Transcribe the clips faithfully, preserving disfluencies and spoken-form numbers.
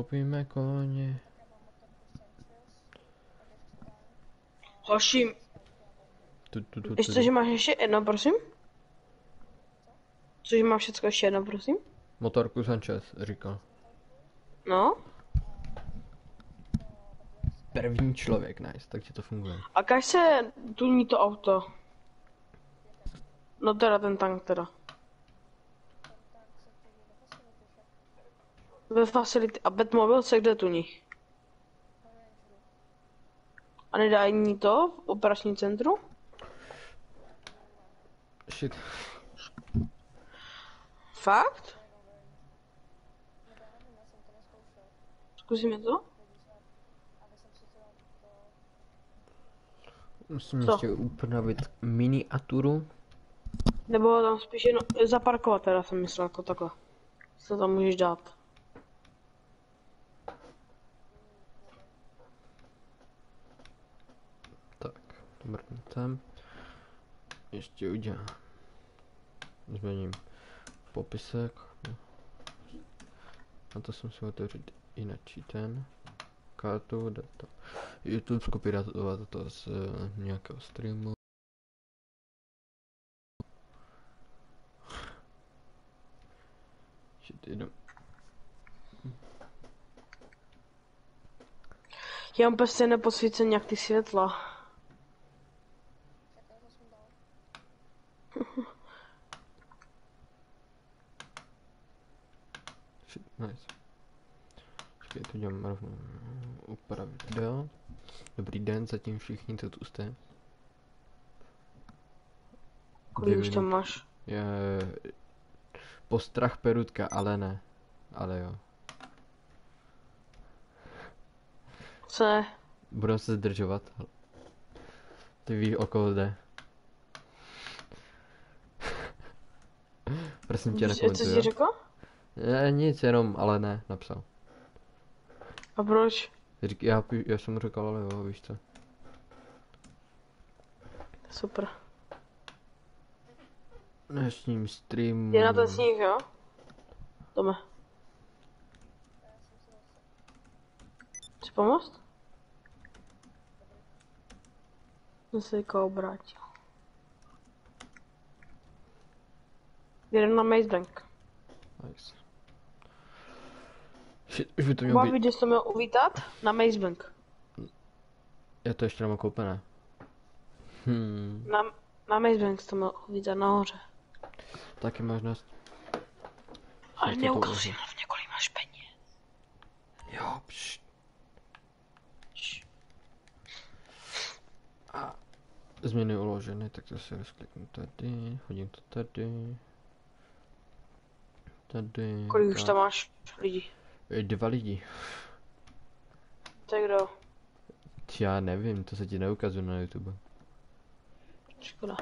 Koupíme koně. Hoši, Tu, tu, tu, víš tu. co, že máš ještě jedno, prosím? Cože mám všecko ještě jedno, prosím? Motorku Sanchez říkal. No? První člověk, nice, takže to funguje. A kaž se tuní to auto? No teda ten tank teda. Ve facility. A Batmobil se kde tuní? A nedá ní to v operačním centru? Shit. Fakt? Zkusíme to? Musím Co? ještě upravit miniaturu. Nebo tam spíš jenom zaparkovat teda jsem myslel jako takhle. Co tam můžeš dát? Tak, dobrý tam. Ještě udělám. Změním popisek. A to jsem si otevřít jinak ten. Kartu, data. YouTube skopírovat to z uh, nějakého streamu. Shit, jdu. Já mám prostě neposvícen nějak ty světla. Shit, nice. Počkej, to dělám rovnou. Upravit video. Dobrý den, zatím všichni, co tu jste. Kolik už tam máš? Je... Postrach perutka, ale ne. Ale jo. Co je? Budeme se zdržovat. Ty víš, o koho jde. Prosím tě, Co nekomentuj, jsi jo? řekl? Ne, nic, jenom, ale ne, napsal. A proč? Řík, já, já jsem mu říkal, ale jo, víš co. Super. Dnešním streamu... Je na ten sníh, jo? Tome. Chci pomoct? Jsem se jako obrátil. Jeden na Maze Bank. Nice. Shit, už by to mělo Kuba, být... viděl jsi to měl uvítat? Na Maze Bank. Já to ještě nemám koupené. Hmm, Na, na Maze Bank jsi to měl uvítat nahoře. taky možnost. Ale Jak to neukazuj to hlavně, kolik máš peněz. Jo, pš. A změny uloženy, tak to si rozkliknu tady, hodím to tady. Tady. Kolik už tak. tam máš lidí? Dva lidi. To je kdo? Já nevím, to se ti neukazuje na YouTube. Škoda.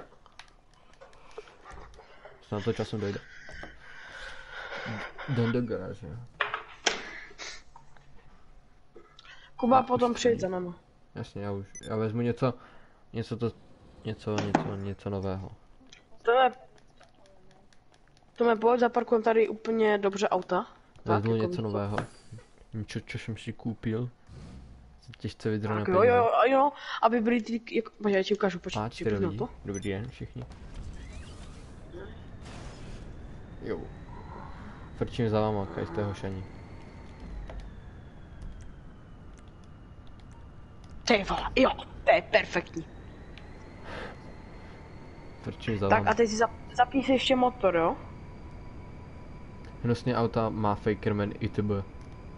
Snad to časem dojde. Jdem do garáže. Kuba, A, potom už přijď tady. za náma. Jasně, já už, já vezmu něco, něco to, něco, něco, něco nového. To je... To mě pojď, zaparkujem tady úplně dobře auta. Tak, Vezmu jako něco to. nového. Něco, co jsem si koupil. Těžce vydrané Tak jo, peníze. jo, jo, aby byli ty, jak, počkej, já ti ukážu, počkej, A ti čtyři na lidi. to. Dobrý den všichni. Jo. Frčím za váma, kaj jste hošení. Ty vole, jo, to je perfektní. Frčím za Tak váma. a teď si zap, zapni si ještě motor, jo? Hnusně auta má Fakerman I T B.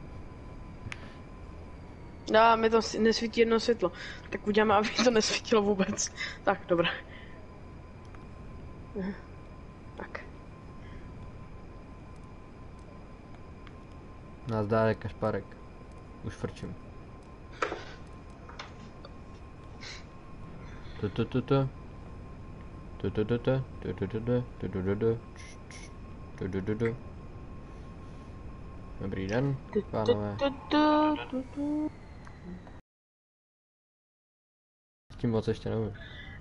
Já, mi to s- nesvítí jedno světlo. Tak uděláme, aby to nesvítilo vůbec. Tak, dobré. Mhm. Tak. Nazdárek, Kašparek. Už frčím. Tu tu tu tu. Tu tu tu tu. Tu tu tu tu. Tu tu tu tu. Tu tu tu tu. Dobrý den, Tu, pánové. tu, tu, tu, tu. S tím moc ještě nevím.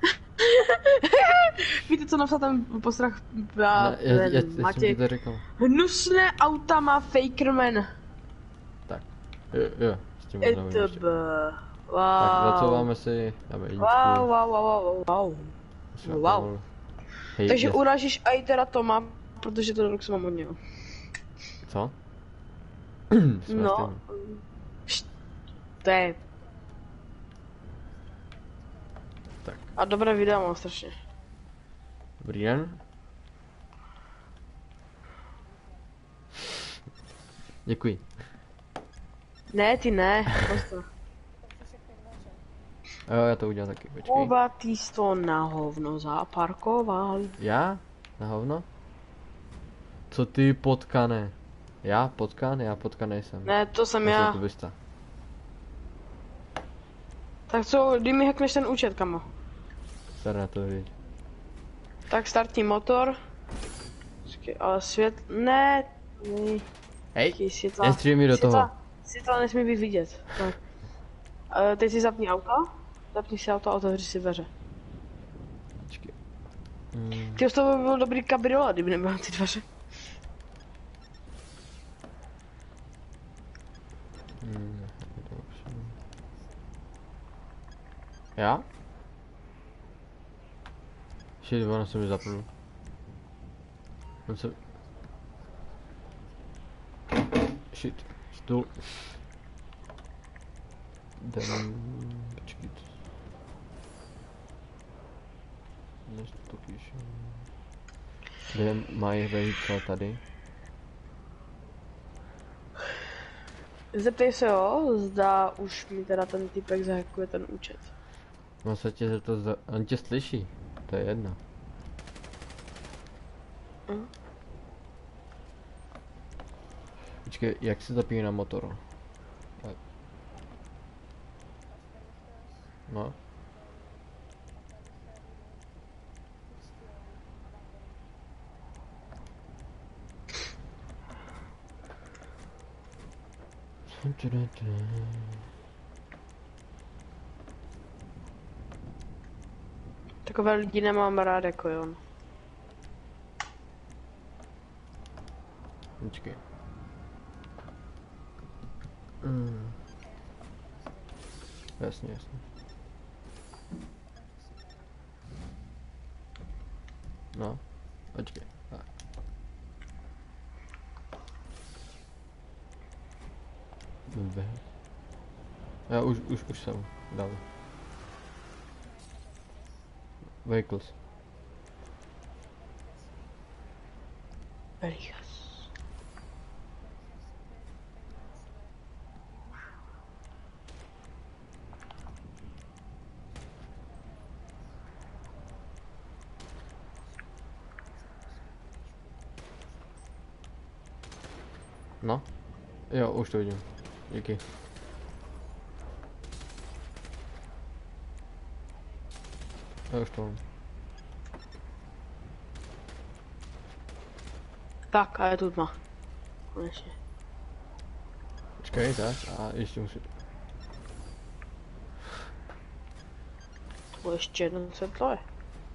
Víte, co napsal ten postrach na Ne, já, já, já jsem ti Matěj? to řekl. Hnusné auta má Fakerman. Tak. Jo, jo, s tím možná vím ještě. E T B. Wow. Tak zacouváme si, dáme jedničku. Wow, wow, wow, wow, wow. Musíme Wow. pomalu. Hej, Takže des... urážíš i teda Toma, protože to rok jsem mám hodně. Co? Jsme No. stejný. Št, To je. Tak. A dobré video mám strašně. Dobrý den. Děkuji. Ne, ty ne. Prostě. Jo, já to udělám taky, počkej. Oba ty jsi to na hovno zaparkoval. Já? Na hovno? Co ty potkane? Já potkan? Já potkan nejsem. Ne, to jsem Já jsem já. kubista. Tak co, kdy mi hackneš ten účet, kamo? Star na to vidět. Tak startní motor. Počkej, ale svět... Ne. ne. Hej, Počkej, světla. nestřílej mi do toho. Světla, světla nesmí být vidět. Tak. Uh, teď si zapni auto. Zapni si auto a otevři si dveře. Počkej. Hmm. Ty z toho by byl dobrý kabriolet, kdyby nebyl ty dveře. Hmm. Já? Shit, ono se mi zapnul. On se... Shit, stůl. Jdem... Počkej. Než to píšu. Kde mají vejít třeba tady? Zeptej se ho, zda už mi teda ten typek zahackuje ten účet. No se tě to za... On tě slyší. To je jedno. Hm? Počkej, jak se zapíná motor? Tak. No. Takové lidi nemám rád jako on. Počkej. Mm. Jasně, jasně. No, počkej. Tak. Dobře. Já už, už, už jsem dal. Vehicles. Velikas. No. Jo, už to vidím. Díky. Já už to mám. Tak, a je tu tma. Konečně. Počkej, tak, a ještě musím. To ještě jedno světlo je.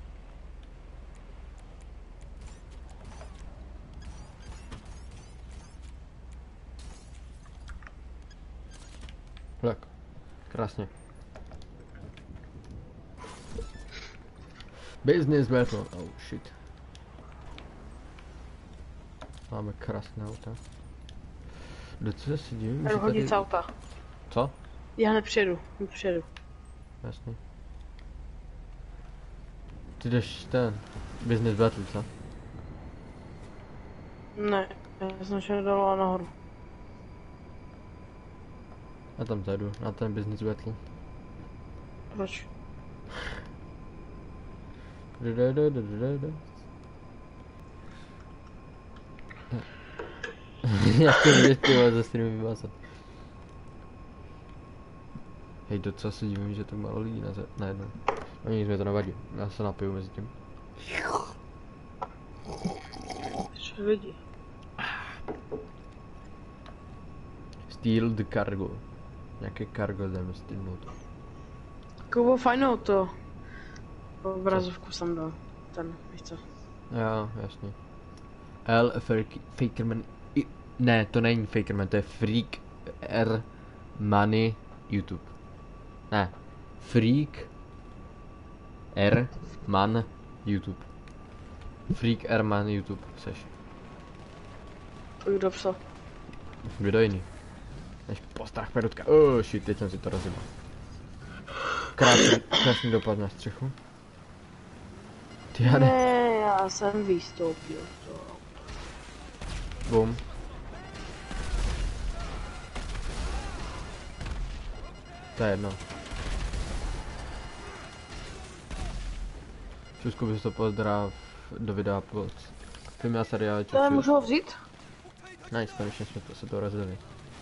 Tak, krásně. Business battle, oh shit. Máme krásné auta. Docela si divím, Jdu že hodit tady... z auta. Co? Já nepřijedu, nepřijedu. Jasně. Ty jdeš ten... Business battle, co? Ne, já jsem šel dolů a nahoru. Já tam zajdu, na ten business battle. Proč? Jak to vidět, ty vole, ze streamu vybásat. Hej, docela se divím, že to málo lidí na, na jednou. No nic mi to nevadí, já se napiju mezi tím. Co vidí? Steal the cargo. Nějaké cargo jdeme stealnout. Kubo, fajnou to. Obrazovku jsem dal. Ten, víš co? Jo, jasně. L. Fakerman. I, ne, to není Fakerman, to je Freak R Money YouTube. Ne. Freak R Man YouTube. Freak R Man YouTube seš. Kdo psal? Kdo jiný? Než postrach perutka. Oh shit, teď jsem si to rozjebal. Krásný, krásný dopad na střechu. Ty já ne. Ne, já jsem vystoupil. To. Bum. To je jedno. Česku bys to pozdrav do videa pod filmy a seriály. To já můžu ho vzít? Nice, konečně jsme to, se to rozdělili.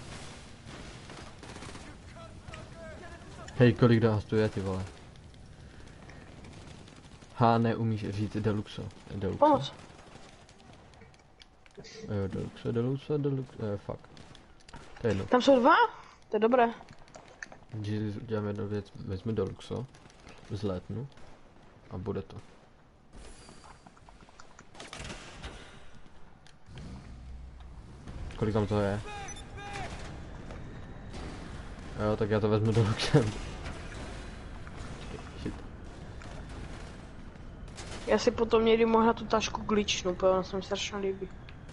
Hej, kolik nás tu je, ty vole. H, neumíš říct Deluxo. Deluxo. Pomoc. Jo, Deluxo, Deluxo, Deluxo, eh, fuck. To je jedno. Tam jsou dva? To je dobré. Když uděláme jednu věc, vezmu Deluxo, vzlétnu a bude to. Kolik tam toho je? Jo, tak já to vezmu Deluxem. Shit. Já si potom někdy možná tu tašku glitchnu, protože ona se mi strašně líbí.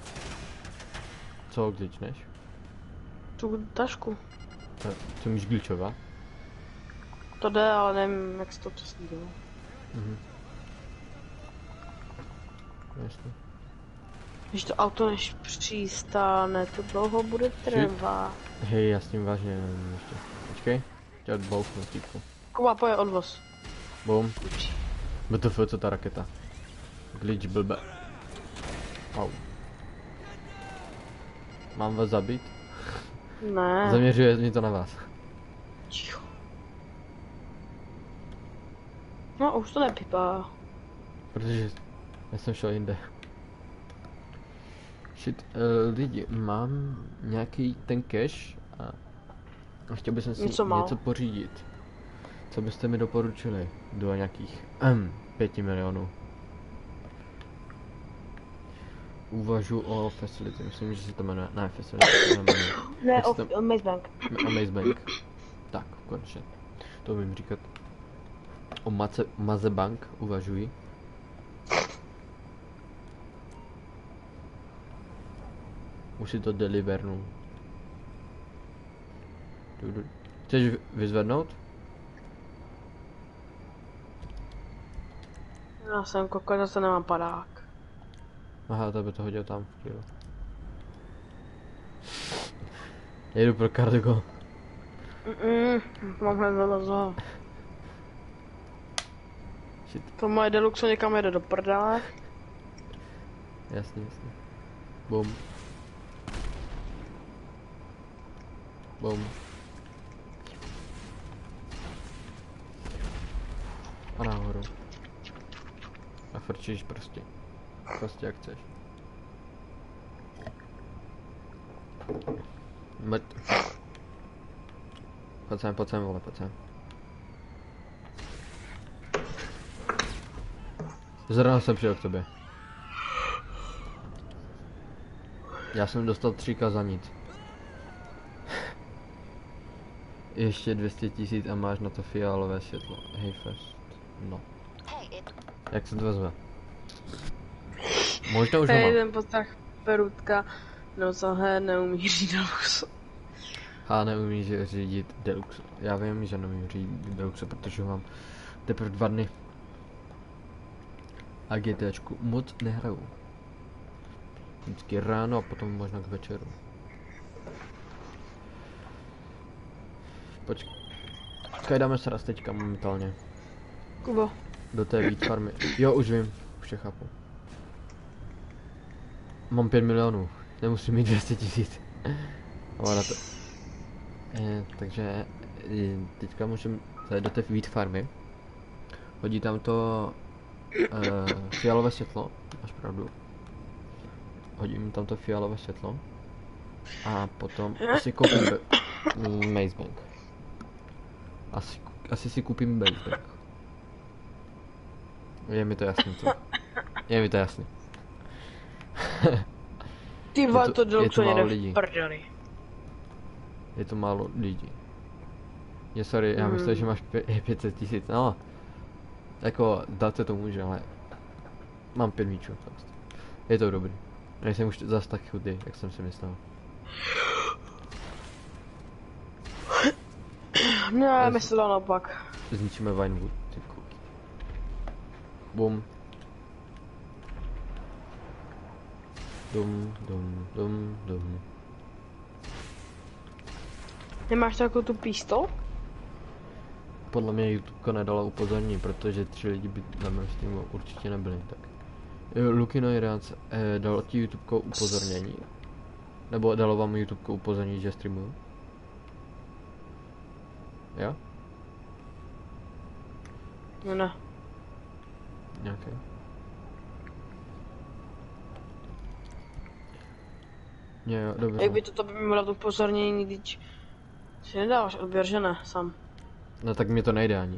Co glitchneš? Tu tašku. To, co umíš glitchovat? To jde, ale nevím, jak se to přesně dělá. Mhm. Jasně. Když to auto než přistane, to dlouho bude trvat. Hej, já s tím vážně nevím ještě. Počkej, chtěl bouchnout týpku. Kuba, pojď odvoz. Bum. B T F, co ta raketa? Glitch blbe. Au. Mám vás zabít? Ne. Zaměřuje mi to na vás. Ticho. No, už to nepípá. Protože já jsem šel jinde. Shit, uh, lidi, mám nějaký ten cash a chtěl bych si něco, něco pořídit. Co byste mi doporučili? Do nějakých um, pěti milionů. Uvažu o facility, myslím, že se to jmenuje, ne facility, to jmenuje. Ne, o, to... o Maze Bank. O Maze Bank. Tak, konečně. To vím říkat. O Maze, Maze Bank uvažuji. Už si to delivernu. Chceš vyzvednout? Já jsem kokos, zase nemám padák. Aha, to by to hodil tam. Jo. Jedu pro cargo. Mm, mám hned zalazo. Shit. To moje Deluxe někam jede do prdele. Jasně, jasně. Bum. Bum. A nahoru. A frčíš prostě. Prostě jak chceš. Mrt. Pojď sem, pojď sem, vole, pojď sem. Zrovna jsem přijel k tobě. Já jsem dostal tři ka za nic. Ještě dvě stě tisíc a máš na to fialové světlo. Hej fest. No. Jak se to vezme? Možná už ho Hej, mám. ten postrach perutka. No co he, neumí říct Deluxe. A neumí že řídit Deluxe. Já vím, že neumím řídit Deluxe, protože ho mám teprve dva dny. A GTAčku moc nehraju. Vždycky ráno a potom možná k večeru. Počkej, dáme se raz teďka momentálně. Kubo. Do té Wheat farmy. Jo, už vím, už je chápu. Mám pět milionů, nemusím mít dvě stě tisíc. Ale na to. E, takže e, teďka můžeme zajet do té Wheat farmy. Hodí tam to e, fialové světlo, máš pravdu. Hodím tam to fialové světlo. A potom asi koupím Maze Bank. Asi, asi si koupím Maze Bank. Je mi to jasný, co? Je mi to jasný. Ty Je vole, to- to je to Deluxe málo jede lidí. v prdeli. je to málo lidí. Je sorry, já Mm. myslím, že máš pět set tisíc, no. Jako, dát se to může, ale mám pět míčů, prostě. Je to dobrý. Nejsem už zas tak chudý, jak jsem si myslel. Ne, myslel naopak. Zničíme Vinewood, ty kuky. Bum. Dum, dum, dum, dum. Nemáš takovou tu pistol? Podle mě YouTube nedala upozornění, protože tři lidi by na mém streamu určitě nebyli, tak. Lukino Iránc, eh, dalo ti YouTube upozornění? Nebo dalo vám YouTube upozornění, že streamuju? Jo? No ne. Nějaké. Jo, dobře. Jak by to, to by mi mělo to upozornění, když si nedáváš odběr, že ne, sám. No tak mi to nejde ani.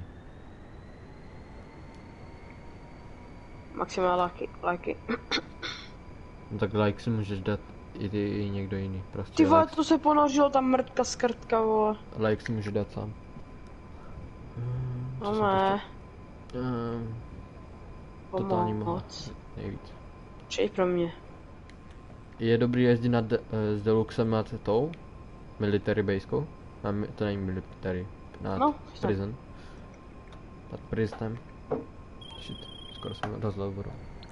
Maximálně lajky, lajky. No tak like si můžeš dát i ty, i někdo jiný. Prostě Ty vole, like, to se ponořilo tam mrtka skrtka, vole. like si můžeš dát sám. Hmm, co No jsem ne, to chtěl? Um, totální mohla. pomoc. Nejvíc. Přijď pro mě. Je dobrý jezdit nad, uh, s Deluxem nad tou? Military baskou? Na, mi- to není military. Nad No, prison. Nad prisonem. Shit, skoro jsem rozlovoval.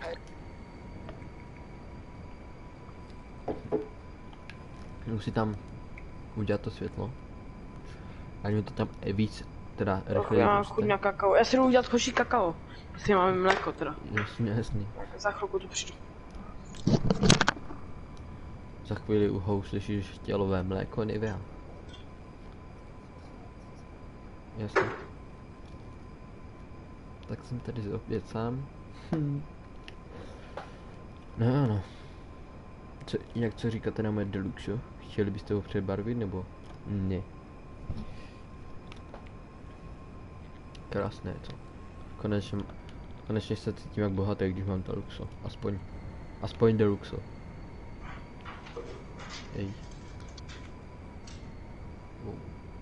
Musí tam udělat to světlo. A mi to tam víc, teda rychleji. Já mám roste. chuť na kakao. Já si jdu udělat hoší kakao. Jestli máme mléko teda. Jasně, jasný. Za chvilku tu přijdu. Za chvíli uhou slyšíš tělové mléko, Nivea. Jasně. Tak jsem tady opět sám. Hm. No ano. Co, jak co říkáte na moje Deluxe? Chtěli byste ho přebarvit nebo ne? Krásné to. Konečně, konečně se cítím jak bohatý, když mám Deluxe. Aspoň, aspoň Deluxe. Ej. Wow.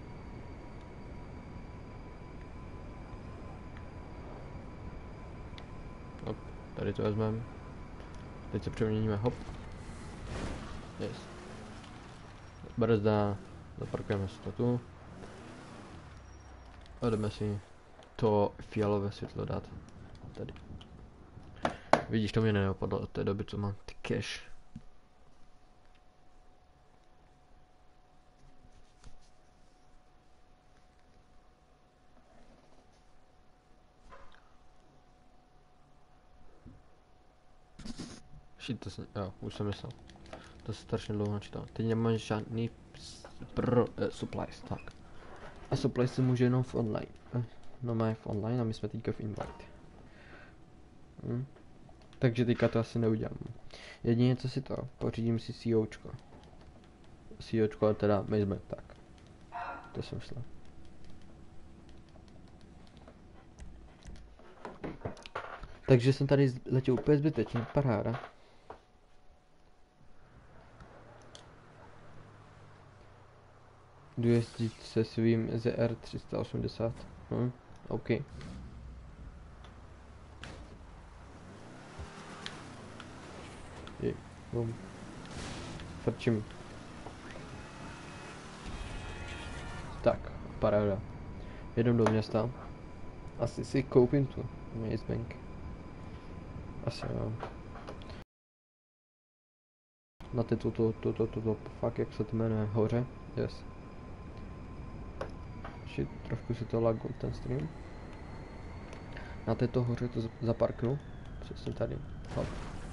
Hop, tady to vezmeme. Teď se přeměníme, hop. Yes. Brzda, zaparkujeme si to tu. A jdeme si to fialové světlo dát tady. Vidíš, to mě neopadlo od té doby, co mám ty cash. Shit, to jsem, jo, už jsem myslel. To se strašně dlouho načítal. Teď nemáš žádný pro eh, supplies, tak. A supplies se může jenom v online. Eh, no má v online a my jsme teďka v invite. Hm. Takže teďka to asi neudělám. Jedině co si to, pořídím si COčko. COčko a teda Mazement, tak. To jsem myslel. Takže jsem tady letěl úplně zbytečně, paráda. Jdu jezdit se svým Z R tři sta osmdesát. Hm, OK. Je, bum. Frčím. Tak, paráda. Jedem do města. Asi si koupím tu Maze Bank. Asi jo. Na ty to, to, to, to, to, to, fakt jak se to jmenuje, hoře, yes. Shit, trošku si to laguje ten stream. Na této hoře to zaparknu, přesně tady, hop.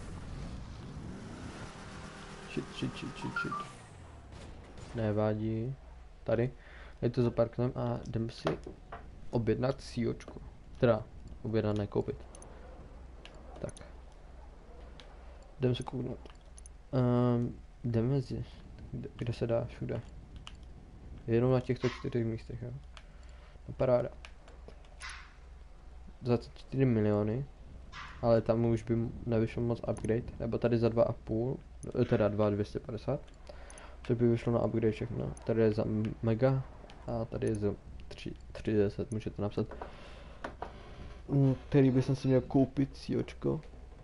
Shit, shit, shit, shit, shit. Nevadí, tady, tady to zaparkneme a jdeme si objednat COčko, teda objednat, ne koupit. Tak. Jdeme se kouknout. Um, jdeme z... Kde, kde se dá? Všude. Jenom na těchto čtyřech místech, jo. No paráda. Za čtyři miliony. Ale tam už by nevyšlo moc upgrade. Nebo tady za dva a půl. Teda dva dvě stě padesát. Což by vyšlo na upgrade všechno. Tady je za mega a tady je za tři, tři deset, můžete napsat. Mm, Který bych si měl koupit, cíočko.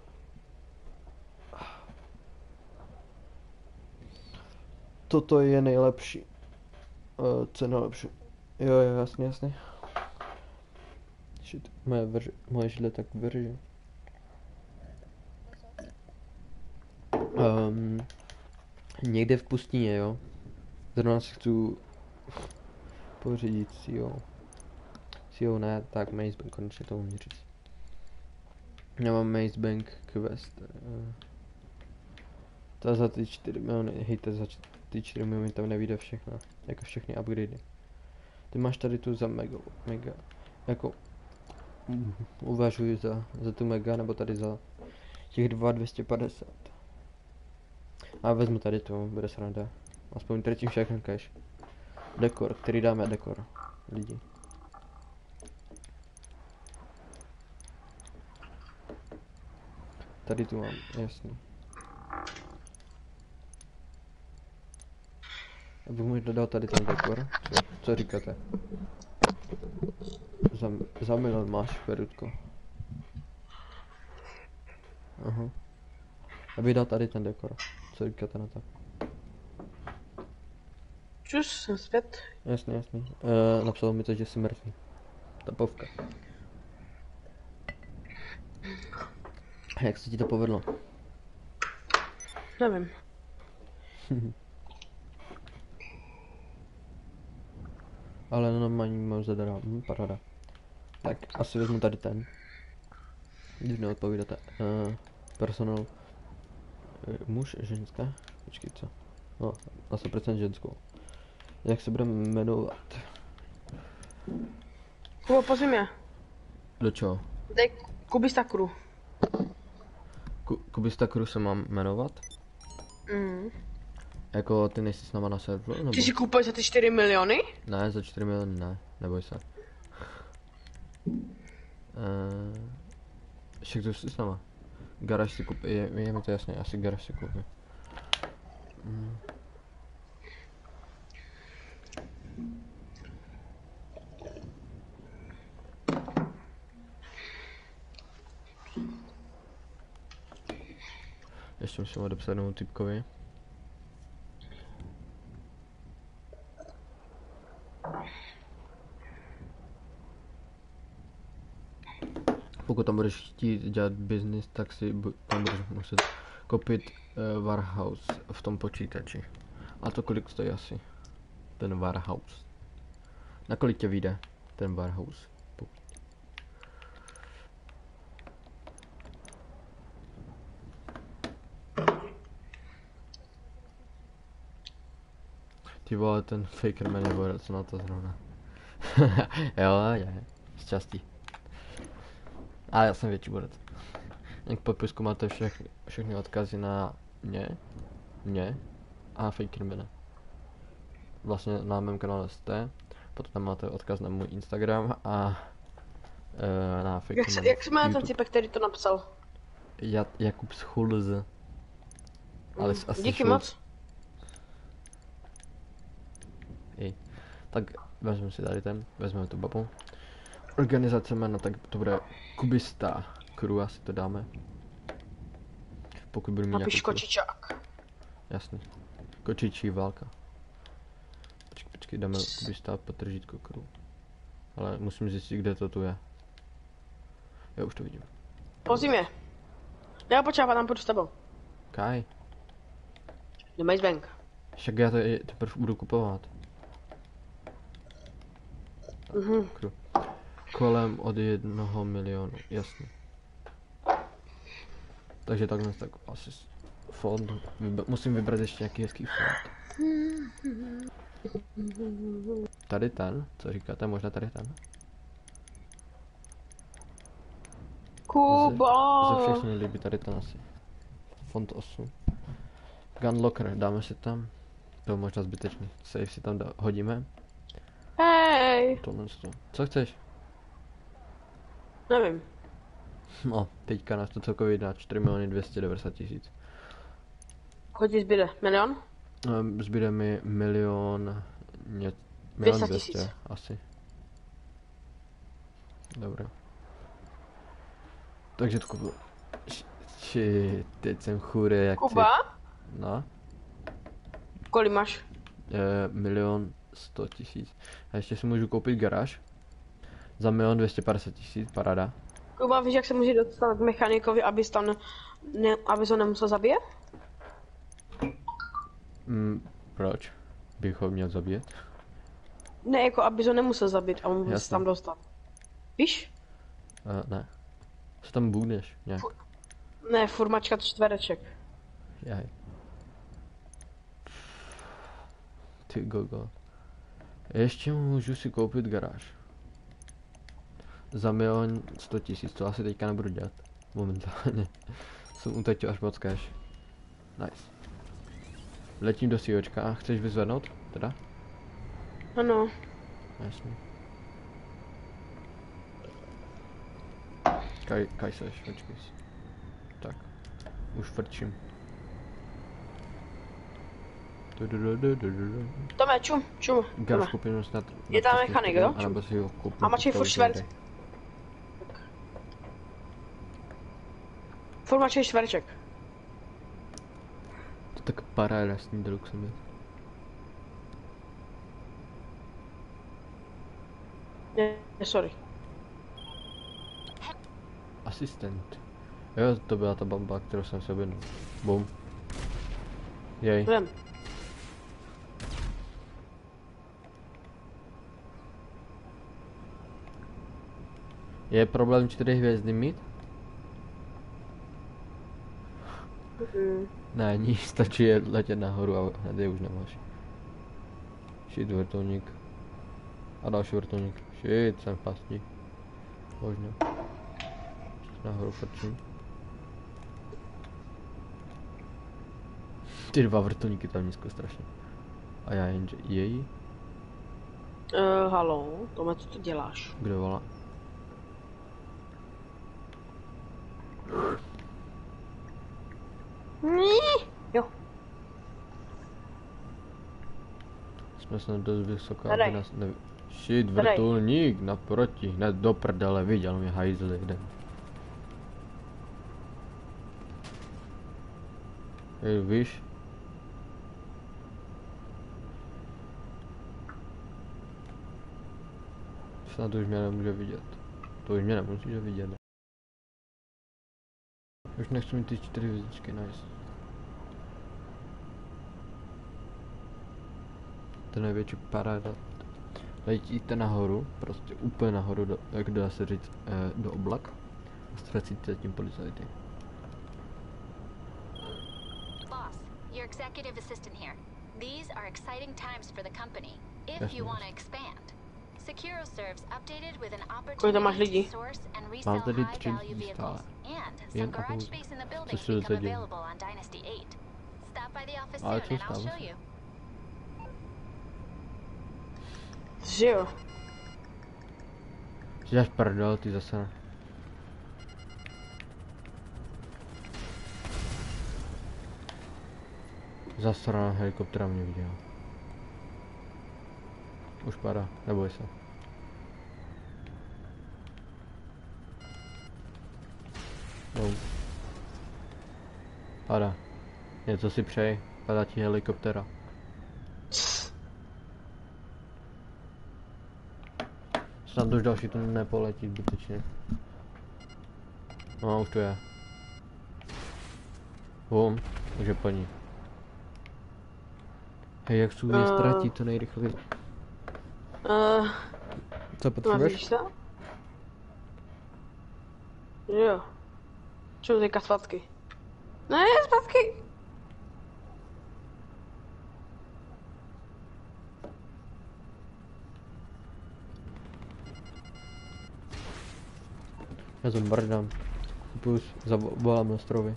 Toto je nejlepší. Uh, cena lepší. Jo, jo, jasně, jasně. Shit, moje, vrž, moje židle tak vrže. Um, někde v pustině, jo. Zrovna si chci pořídit si jo. Si jo, ne, tak Maze Bank, konečně to umím říct. Já mám Maze Bank quest. Uh, to za ty čtyři miliony, hejte, za ty čtyři miliony tam nevyjde všechno. Jako všechny upgradey. Ty máš tady tu za mega, mega. Jako mm, uvažuji za, za tu mega, nebo tady za těch dva dvě stě padesát. A vezmu tady tu, bude sranda. Aspoň tratím všechno cash. Dekor, který dáme dekor. Lidi. Tady tu mám, jasný. Abych mu dodal tady ten dekor. Co, co říkáte? Za, za milion máš, Perutko. Aha. Abych dal tady ten dekor. Co říkáte na to? Čus, jsem zpět. Jasně, jasně. Uh, napsal mi to, že jsi mrtvý. Tapovka. Jak se ti to povedlo? Nevím. Ale normální mám zadará. Hm, paráda. Tak, asi vezmu tady ten. Když neodpovídáte. Uh, personal. Uh, muž, ženská? Počkej, co? No, na sto procent ženskou. Jak se budeme jmenovat? Kubo, pozvi mě. Do čeho? Dej Kubista Kru. Ku, Kubista Kru se mám jmenovat? Mm. Jako ty nejsi s náma na serveru? Nebo? Ty si koupil za ty čtyři miliony? Ne, za čtyři miliony ne, neboj se. Uh, však to jsi s náma. Garáž si koupí, je, je mi to jasné, asi garáž si koupí. Mm. Ještě musím odepsat jednomu typkovi. Pokud tam budeš chtít dělat business, tak si tam budeš muset koupit uh, warehouse v tom počítači. A to kolik stojí asi? Ten warehouse. Na kolik tě vyjde ten warehouse? Ty vole, ten Fakerman nebo co na to zrovna. Jo, je, šťastí. A já jsem větší borec. Jak v popisku máte všechny, všechny odkazy na mě, mě a Fakermana. Vlastně na mém kanále jste, potom tam máte odkaz na můj Instagram a e, na Fakermana. Jak, jak se jmenuje ten typek, který to napsal? Ja, Jakub Schulz. Ale Mm, asi díky Schulz. moc. Ej. Tak vezmeme si tady ten, vezmeme tu babu. Organizace jména, tak to bude Kubista Crew, asi to dáme. Pokud budu mít Napiš nějakou crew. kočičák. Jasný. Kočičí válka. Počkej, počkej, dáme Kubista potržítko Crew. Ale musím zjistit, kde to tu je. Já už to vidím. Pozvi mě. Já počkám, tam půjdu s tebou. Kaj, Do Maze Bank. však já to je- teprve budu kupovat. Mhm. Crew. Kolem od jednoho milionu, jasný. Takže takhle tak asi s- fond, vybe- musím vybrat ještě nějaký hezký fond. Tady ten, co říkáte, možná tady ten? Kubo! Ze všech mě líbí tady ten asi. Fond osm. Gunlocker, dáme si tam. To je možná zbytečný. Save si tam dá, hodíme. Hej! Tohle to. Co chceš? Nevím. No, teďka nás to celkově dá čtyři miliony dvě stě devadesát tisíc. Kolik ti zbyde? Milion? Um, zbyde mi milion... Ně, milion dvě stě dvěstě, tisíc. asi. Dobré. Takže to kupu... Či, teď jsem chudý, jak Kuba? ty... No. Kolik máš? Je, milion sto tisíc. A ještě si můžu koupit garáž. Za milion dvěstě padesát tisíc, paráda. Kuba, víš, jak se může dostat k mechanikovi, abys tam ne, ne, abys ho nemusel zabíjet? Mm, proč? Bych ho měl zabít? Ne, jako abys ho nemusel zabít a on může se Jasně. tam dostat. Víš? Uh, ne. Co tam budeš? Nějak. Fu- Ne, furt mačkat čtvereček. Jaj. Ty gogo. Ještě můžu si koupit garáž. Za milion sto tisíc, to asi teďka nebudu dělat. Momentálně. Jsem utetěl až moc cash. Nice. Letím do COčka, chceš vyzvednout? Teda? Ano. Jasně. Kaj, kaj seš, počkej si. Tak. Už frčím. Tome, čum, čum. Gav Tome. skupinu snad... Je tam mechanik, jo? Anebo si ho koupím. A mačej furt čtvert. Furt mačej čtvereček. To tak paráda s ním deluxem je. Ne, sorry. Asistent. Jo, to byla ta bomba, kterou jsem si objednal. Bum. Jej. Vem. Je problém čtyři hvězdy mít? Mm. Ne, ní, stačí jet, letět nahoru a hned je už nemáš. Shit, vrtulník. A další vrtulník. Shit, jsem v pasti. Možná. Nahoru frčím. Ty dva vrtulníky tam nízko strašně. A já jenže její? Uh, halo, Tome, co tu děláš? Kdo volá? Ní. Jo. Jsme snad dost vysoká, Tady. aby nás neví... Shit, Tady. vrtulník, naproti, hned do prdele, viděl mě hajzl jeden. Hej, víš? Snad už mě nemůže vidět. To už mě nemůže vidět. Už nechci mít ty čtyři hvězdičky, nice. To je největší paráda. Letíte nahoru, prostě úplně nahoru, do, jak dá se říct, eh, do oblak. A ztracíte tím policajty. Boss, your executive assistant here. These are exciting times for the company. If Yes, you ma'am. want to expand. Securo serves updated with an Kolik tam máš opportunity lidí? to source and Mám resell tady tři high-value lidí vehicles. stále. And Jen some a garage půl. space in the Co buildings se become děje? available on Dynasty eight. Stop by the office Ale soon co and I'll stalo show se? you. Že jo. Jsi až prdel, ty zase. Zasraná helikoptera mě viděla. Už padá, neboj se. No. Padá. Něco si přeji, padá ti helikoptera. Snad už další to nepoletí zbytečně. No, už to je. Bum, takže po ní. Hej, jak se uh... ztratí to nejrychleji. Uh, Co to máš potřebuješ? víš to? Jo. Čemu teďka zpátky? Ne, zpátky! Já jsem brdám. Plus zavolám na strovy.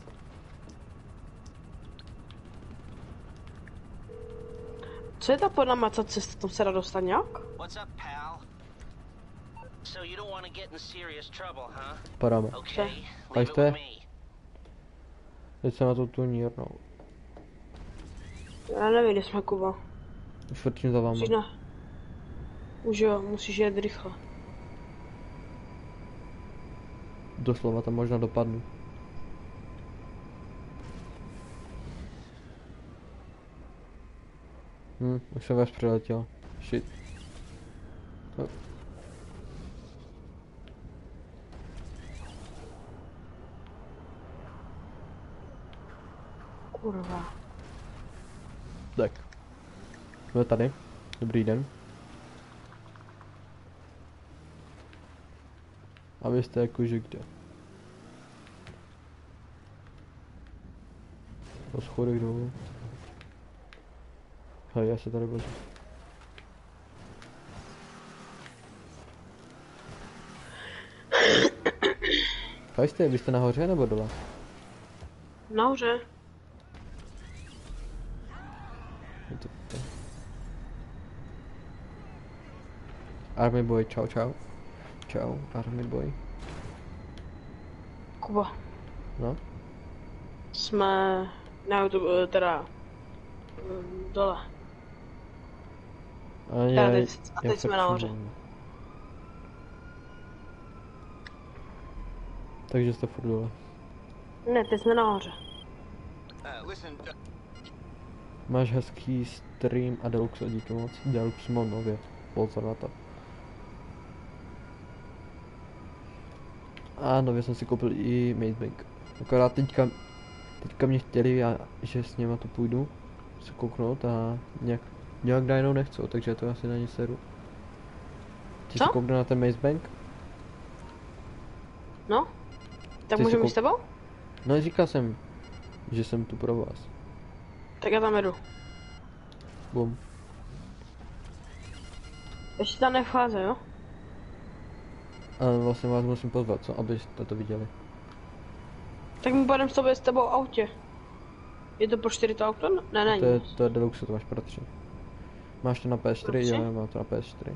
Co je ta podnamaca cesta, tam se dá dostat nějak? What's up, pal? So you don't want to get in serious trouble, huh? Padáme. Okay, Tak leave it to je. with me. Teď se na to tu nírnou. Já nevím, kde jsme, Kuba. Už vrtím za váma. Musíš na... Už jo, musíš jet rychle. Doslova tam možná dopadnu. Hm, už jsem vás přiletěl. Shit. No. Kurva. Tak. Jsme tady. Dobrý den. A vy jste jakože kde? Po schodech dolů. Hej, já se tady vlezu. Kaj jste? Vy jste nahoře nebo dole? Nahoře. Je to- Army boy, čau čau. Čau, Army boy. Kuba. No? Jsme na YouTube, teda mm, dole. A Tady, já, a já teď se jsme nahoře. přijdu. Takže jste furt dole. Ne, teď jsme nahoře. Uh, listen, uh, Máš hezký stream a Deluxe, díky moc. Deluxe mám nově. Pozor na to. A nově jsem si koupil i Mazebank. Akorát teďka, teďka mě chtěli, a, že s něma to půjdu se kouknout a nějak, nějak najednou nechcou, takže to asi na ně seru. Ti Co? se kouknu na ten Mazebank? No? Tak Ty si můžeme kou- jít s tebou? No říkal jsem, že jsem tu pro vás. Tak já tam jedu. Bum. Ještě tam nevchází, jo? A vlastně vás musím pozvat, co? Abyste to viděli. Tak my půjdeme s tobě s tebou v autě. Je to pro čtyři to auto? Ne, není. To je, to je Deluxe, to máš pro tři. Máš to na P S čtyři? Pro tři? Jo, já mám to na P S čtyři.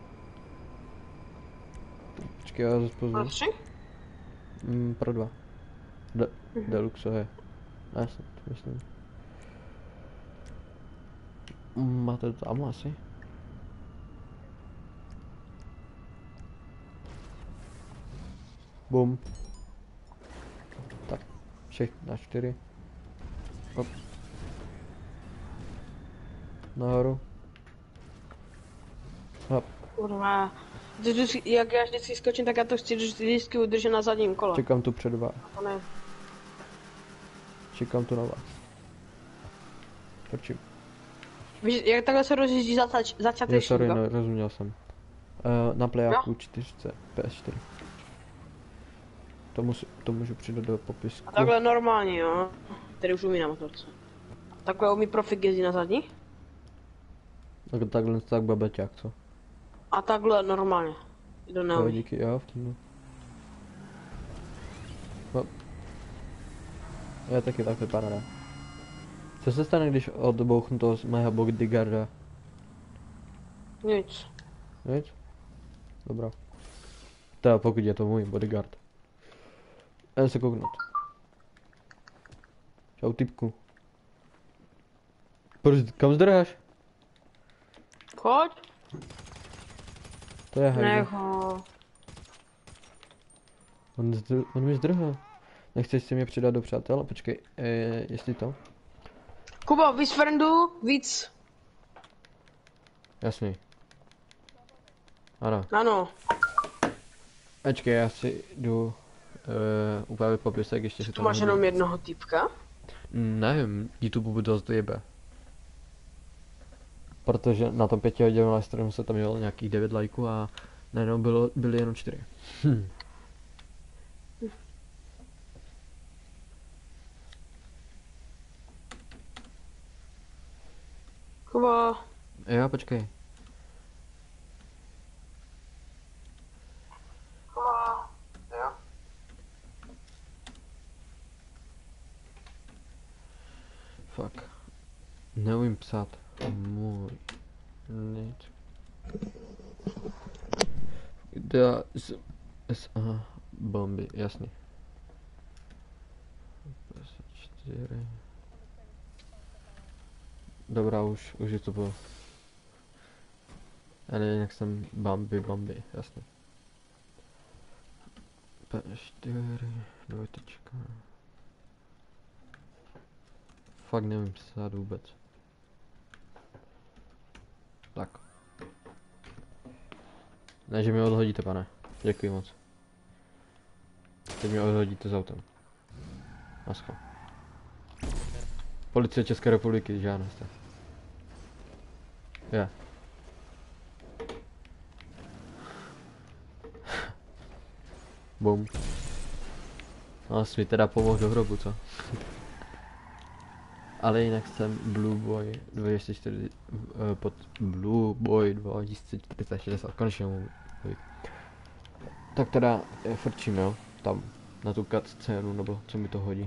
Počkej, já zase Pro pozvu. tři? Mm, pro dva. De Mhm. Deluxe je. Ne, snad, myslím. Mm, Máte to tam asi? Bum. Tak, všech na čtyři. Hop. Nahoru. Hop. Kurva. Ty vždycky, jak já vždycky skočím, tak já to chci vždycky udržet na zadním kole. Čekám tu před vás. To ne. Čekám tu na vás. Točím. Víš, jak takhle se rozjíždí zač, Jo, začátečník, sorry, jo? no, rozuměl jsem. Uh, na playaku čtyři P S čtyři. To, musí, to můžu přidat do popisku. A takhle normálně, jo? Který už umí na motorce. Takhle umí profik jezdí na zadní? Tak, takhle tak babeťák, co? A takhle normálně. Do Jo, neumí. díky, jo, v tom. No. Já taky tak vypadá. Co se stane, když odbouchnu toho z mého bodyguarda? Nic. Nic? Dobrá. Teda pokud je to můj bodyguard. Jen se kouknout. Čau typku. Proč, kam zdrháš? Pojď. To je hajzl. Nech ho. On, zdr, on mi zdrhá. Nechceš si mě přidat do přátel? Počkej, e, jestli to? Kuba, víc friendů, víc. Jasný. Ano. Ano. Počkej, já si jdu uh, upravit popisek, ještě si To to máš nahodím. jenom jednoho typka? Nevím, YouTube dost jebe. Protože na tom pětihodinovém live streamu se tam mělo nějakých devět lajků a najednou bylo, byly jenom čtyři. Hm. Kuba. Jo, počkej. Kuba. Jo. Fuck. Neumím psát. Můj. Nic. Dá z... S... Aha. Bomby, jasný. čtyři. Dobrá, už, už je to bylo. Ale jinak jsem Bambi, Bambi, jasně. P čtyři, dvojtečka. Fakt nevím psát vůbec. Tak. Ne, že mě odhodíte, pane. Děkuji moc. Teď mě odhodíte z autem. Naschle. Policie České republiky, žádná jste. Je. Bum. No, jsi mi teda pomohl do hrobu, co? Ale jinak jsem Blue Boy dvě stě čtyřicet, uh, pod Blue Boy dva tisíce čtyři sta šedesát, konečně mohu mluvit. Tak teda je, frčím, jo, tam, na tu cut scénu, nebo co mi to hodí.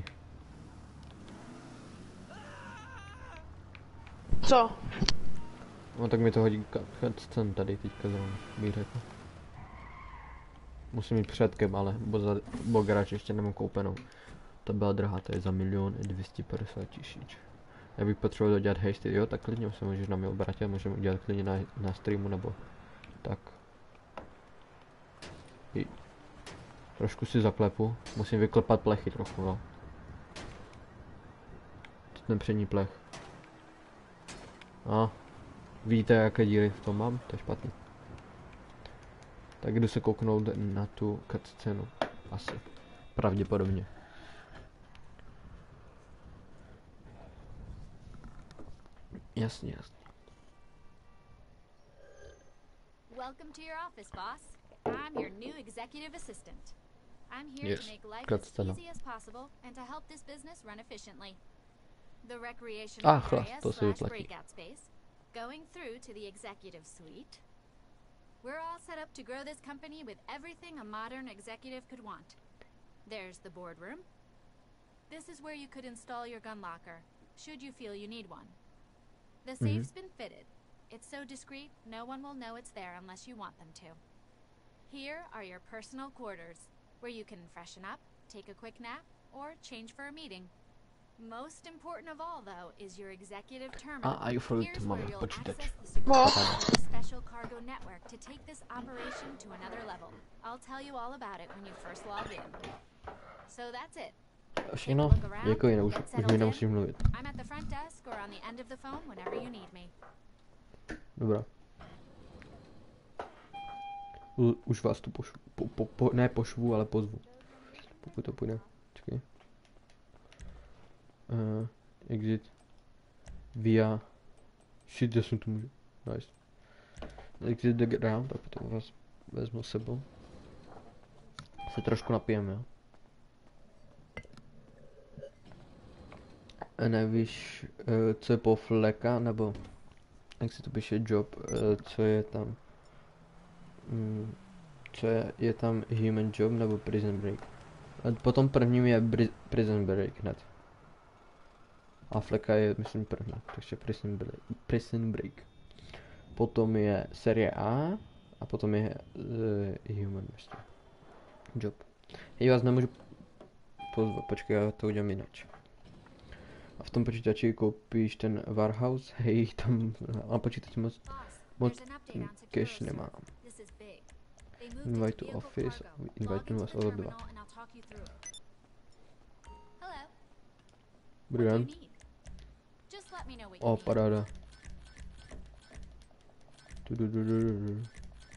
Co? No tak mi to hodí cut scén tady teďka zrovna, bych řekl. Musím jít předkem, ale bo, za, bo garáž ještě nemám koupenou. To byla drahá, to je za milion dvě stě padesát tisíc. Já bych potřeboval dělat hasty, jo, tak klidně se můžeš na mě obrátit, můžeme udělat klidně na, na streamu, nebo tak. I trošku si zaklepu, musím vyklepat plechy trochu, jo. Ten přední plech. A vidíte, jaké díry v tom mám? To je špatný. Tak jdu se kouknout na tu cutscénu. Asi. Pravděpodobně. Jasně, jasně. Welcome to your office, boss. I'm your new executive assistant. I'm here Yes, to make life that's as the easy as possible and to help this business run efficiently. The recreational Ah, chlap, area to se slash vyplatí. breakout space, going through to the executive suite. We're all set up to grow this company with everything a modern executive could want. There's the boardroom. This is where you could install your gun locker, should you feel you need one. The safe's been fitted. It's so discreet, no one will know it's there unless you want them to. Here are your personal quarters, where you can freshen up, take a quick nap, or change for a meeting. Most important of all, though, is your executive terminal. A, a ju furt Here's mám where you'll počítač. access the No. security of the special cargo network to take this operation to another level. I'll tell you all about it when you first log in. So that's it. Všechno? Děkuji, už, už mi nemusím mluvit. I'm at the front desk or on the end of the phone whenever you need me. Dobrá. U, už vás tu pošvu, po, po, po, ne pošvu, ale pozvu. Pokud to půjde. Čekaj. Uh, exit. Via. Shit, já jsem tu můžu. Nice. Exit the ground, a potom vás vezmu s sebou. Se trošku napijeme, jo. A nevíš, uh, co je po fleka, nebo jak se to píše job, uh, co je tam, mm, co je, je tam human job nebo prison break. A potom prvním je bri- prison break hned. A fleka je, myslím, první, takže prison break, prison break. Potom je série A a potom je uh, human, myslím, job. Já vás nemůžu pozvat, počkej, já to udělám jinak. A v tom počítači koupíš ten warehouse, hej, tam na počítači moc, moc cash nemám. Invite to office, invite vás o dva. Dobrý den. O, paráda. Tududududu.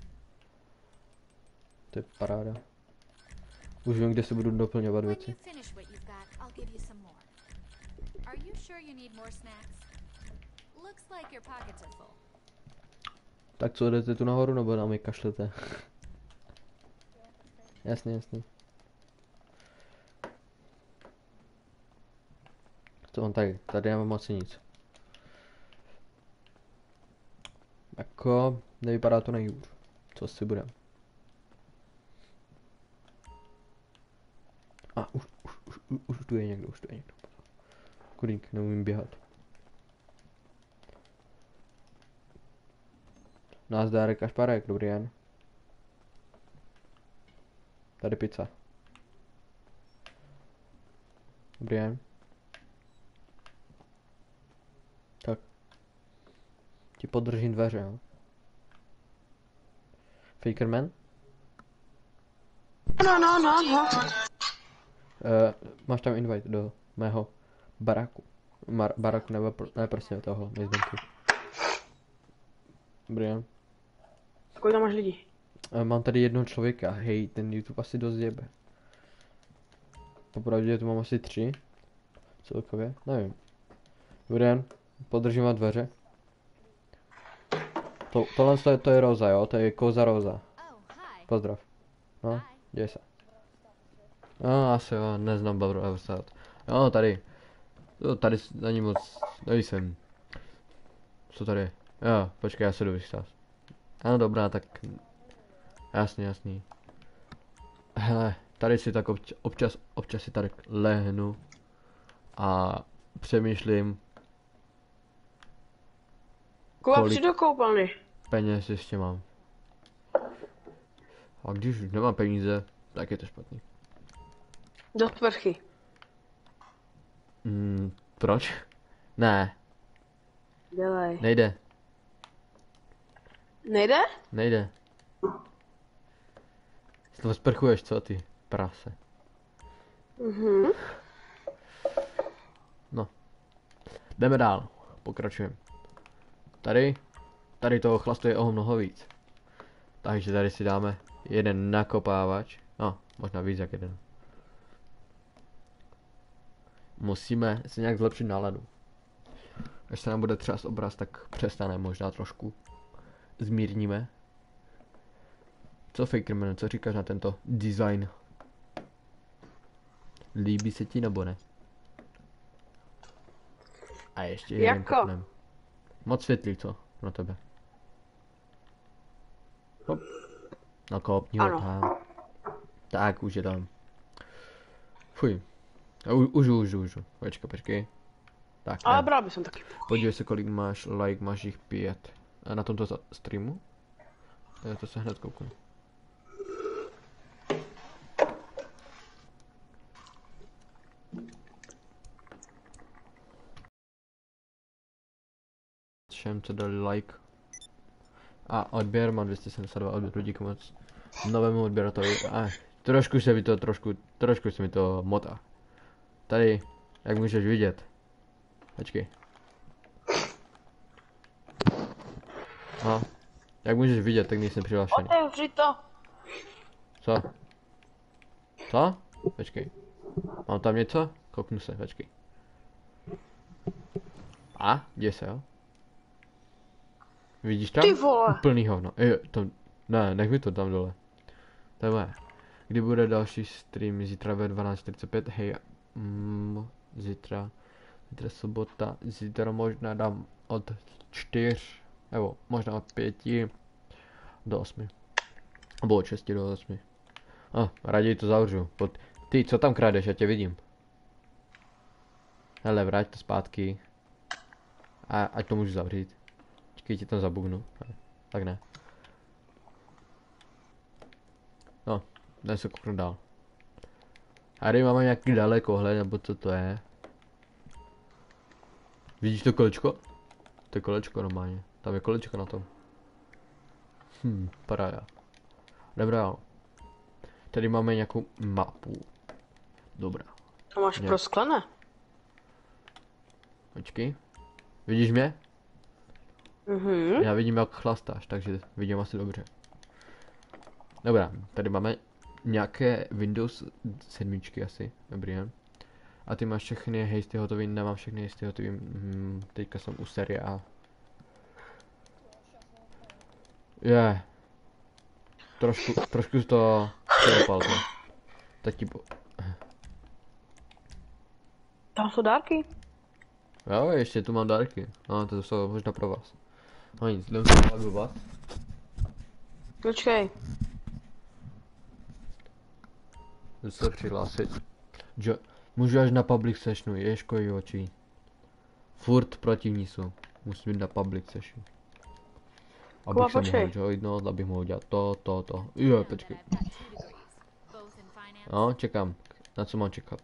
To je paráda. Už vím, kde se budu doplňovat věci. Tak co, jdete tu nahoru, nebo na mě kašlete? Jasně, jasně. Co on tady? Tady nemám moc nic. Jako, nevypadá to nejhůř. Co si budem? A už, už, už, už, už tu je někdo, už tu je někdo. Kurník, neumím běhat. Názdárek a šparek, dobrý den. Tady pizza. Dobrý den. Tak, Ti podržím dveře, jo. Fakerman? No, no, no, no. Uh, máš tam invite do mého baraku. Mar baraku nebo pr ne, prostě toho basementu. Dobrý den. Kolik tam máš lidí? Uh, mám tady jednoho člověka, hej, ten YouTube asi dost jebe. Popravdě tu mám asi tři. Celkově, nevím. Dobrý den, podržím vám dveře. To, tohle to je, to je Roza, jo, to je Koza Roza. Oh, hi. Pozdrav. No, Hi. děj se. No, asi jo, neznám Babru Eversat. Jo, tady. To tady není moc, nejsem. Co tady? Jo, počkej, já se jdu vystát. Ano, dobrá, tak... Jasný, jasný. Hele, tady si tak obč občas, občas si tady lehnu. A přemýšlím, Kuba, Kolik? přijď do koupelny. peněz ještě mám. A když už nemám peníze, tak je to špatný. Do sprchy. Hmm, proč? Ne, Dělej. nejde, Nejde? nejde. Si to sprchuješ, co ty, prase. Mhm. No. Jdeme dál, pokračujeme. Tady, tady toho chlastu je o mnoho víc. Takže tady si dáme jeden nakopávač. No, možná víc jak jeden. Musíme si nějak zlepšit náladu. Až se nám bude třást obraz, tak přestane možná trošku. Zmírníme. Co Fakerman, co říkáš na tento design? Líbí se ti nebo ne? A ještě jeden Jako? kopnem. Moc světlý, co? Na tebe. Hop. No kopni ho Ano. tam. Tak, už je tam. Fuj. A u, užu, užu, užu. Počkej, počkej. Tak, Ale ne. bral bych taky. Podívej se, kolik máš like, máš jich pět. A na tomto za- streamu? Já to se hned kouknu. Všem, co dali like. A odběr, mám dvě stě sedmdesát dva odběrů, díky moc novému odběrateli. A trošku se mi to, trošku, trošku se mi to motá. Tady, jak můžeš vidět. Počkej. No, jak můžeš vidět, tak nejsem přihlášený. Otevři to. Co? Co? Počkej. Mám tam něco? Kouknu se, počkej. A? Děj se, jo? Vidíš tam? Ty vole. Úplný hovno. Jo, to... Ne, nech mi to tam dole. To je moje. Kdy bude další stream? Zítra ve dvanáct čtyřicet pět, hej. Mm, zítra. Zítra sobota. Zítra možná dám od čtyř, nebo možná od pěti do osmi. Nebo od šesti do osmi. A, raději to zavřu. Pod... Ty, co tam krádeš? Já tě vidím. Hele, vrať to zpátky. A ať to můžu zavřít. Počkej, tě tam zabugnu. Ne, tak ne. No, jdem se kouknout dál. A tady máme nějaký dalekohled, nebo co to je. Vidíš to kolečko? To je kolečko normálně. Tam je kolečko na tom. Hm, paráda. Dobrá, jo. Tady máme nějakou mapu. Dobrá. To máš Jak? prosklené. Počkej. Vidíš mě? Mhm. Já vidím, jak chlastáš, takže vidím asi dobře. Dobrá, tady máme nějaké Windows sedmičky asi, dobrý den. A ty máš všechny hejsty hotový, nemám všechny hejsty hotový, hmm, teďka jsem u série A. Je. Yeah. Trošku, trošku to přelepal to. Tak ti po... Tam jsou dárky. Jo, ještě tu mám dárky. No, to jsou možná pro vás. No nic, jdem se logovat. Počkej. Jdu se přihlásit. Jo, můžu až na public sessionu, ješko i očí. Furt protivní jsou. Musím jít na public session. Kuba, Abych se počkej. mohl joinnout, abych mohl dělat to, to, to. Jo, počkej. No, čekám. Na co mám čekat?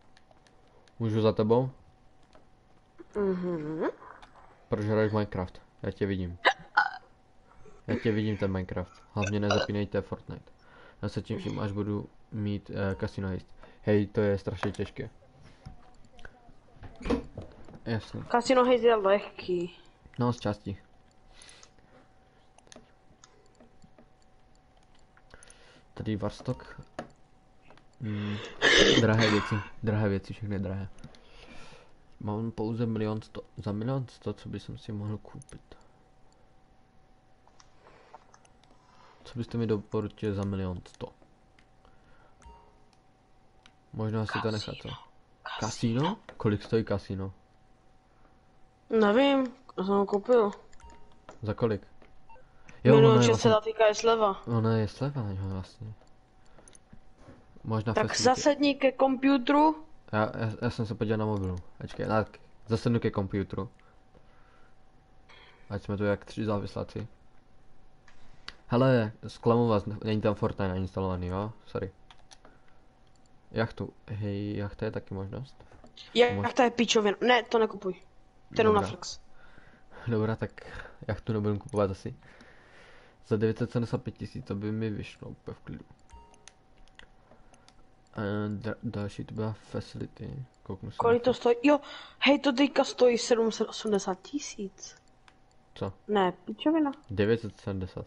Můžu za tebou? Mhm. Proč hraješ Minecraft? Já tě vidím. Já tě vidím ten Minecraft. Hlavně nezapínejte Fortnite. Já se tím vším, až budu mít uh, Casino Heist. Hej, to je strašně těžké. Jasně. Casino Heist je lehký. No, z části. Tady Varstok. Hmm, drahé věci, drahé věci, všechny drahé. Mám pouze milion sto, za milion sto, co bych si mohl koupit. Co byste mi doporučili za milion sto? Možná si to nechat, co? Kasino? Kolik stojí kasino? Nevím, já jsem ho koupil. Za kolik? Milion ono je šest set vlastně, a teďka je sleva. ono je sleva na něho vlastně. Možná Tak facility. zasedni ke komputru. Já, já, já jsem se podíval na mobilu. Počkej, tak zasednu ke komputru. Ať jsme tu jak tři závisláci. Hele, zklamu vás, není tam Fortnite nainstalovaný, jo? Sorry. Jachtu, hej, jachta je taky možnost. Jak to je pičovina? Ne, to nekupuj. To jenom na Dobrá. flex. Dobrá, tak jachtu nebudem kupovat asi. Za devět set sedmdesát pět tisíc, to by mi vyšlo úplně v klidu. A da- další to byla facility. Kouknu se. Kolik to stojí? Jo, hej, to teďka stojí sedm set osmdesát tisíc. Co? Ne, pičovina. devět set sedmdesát.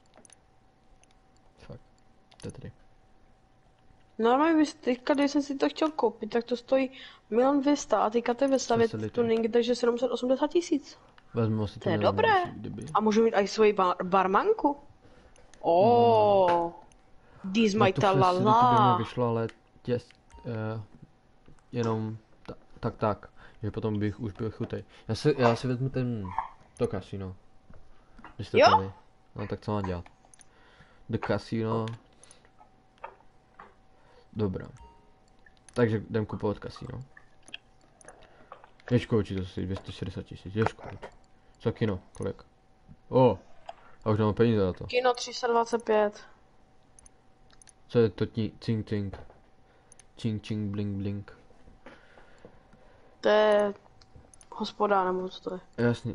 Fakt. To je tady. Normálně bys teďka, když jsem si to chtěl koupit, tak to stojí milion dvě stě a teďka to je ve stavě Facility. tuning, takže sedm set osmdesát tisíc. Vezmu si To je milion dobré. další, kdyby. A můžu mít i svoji bar- barmanku. Oh, these Na my tu facility by mi talala. vyšlo, ale těs, uh, jenom ta, tak tak, že potom bych už byl chutej. Já si, já si vezmu ten, to kasino. Když to Jo? tady. No tak co mám dělat? The casino. Dobrá. Takže jdem kupovat kasino. Ježko, určitě to stojí dvě stě šedesát tisíc, ježko. Co kino, kolik? O, a už nemám peníze na to. Kino tři sta dvacet pět. Co je to tí, cink cink? Čing čing bling bling. To je hospoda, nebo co to je. Jasný.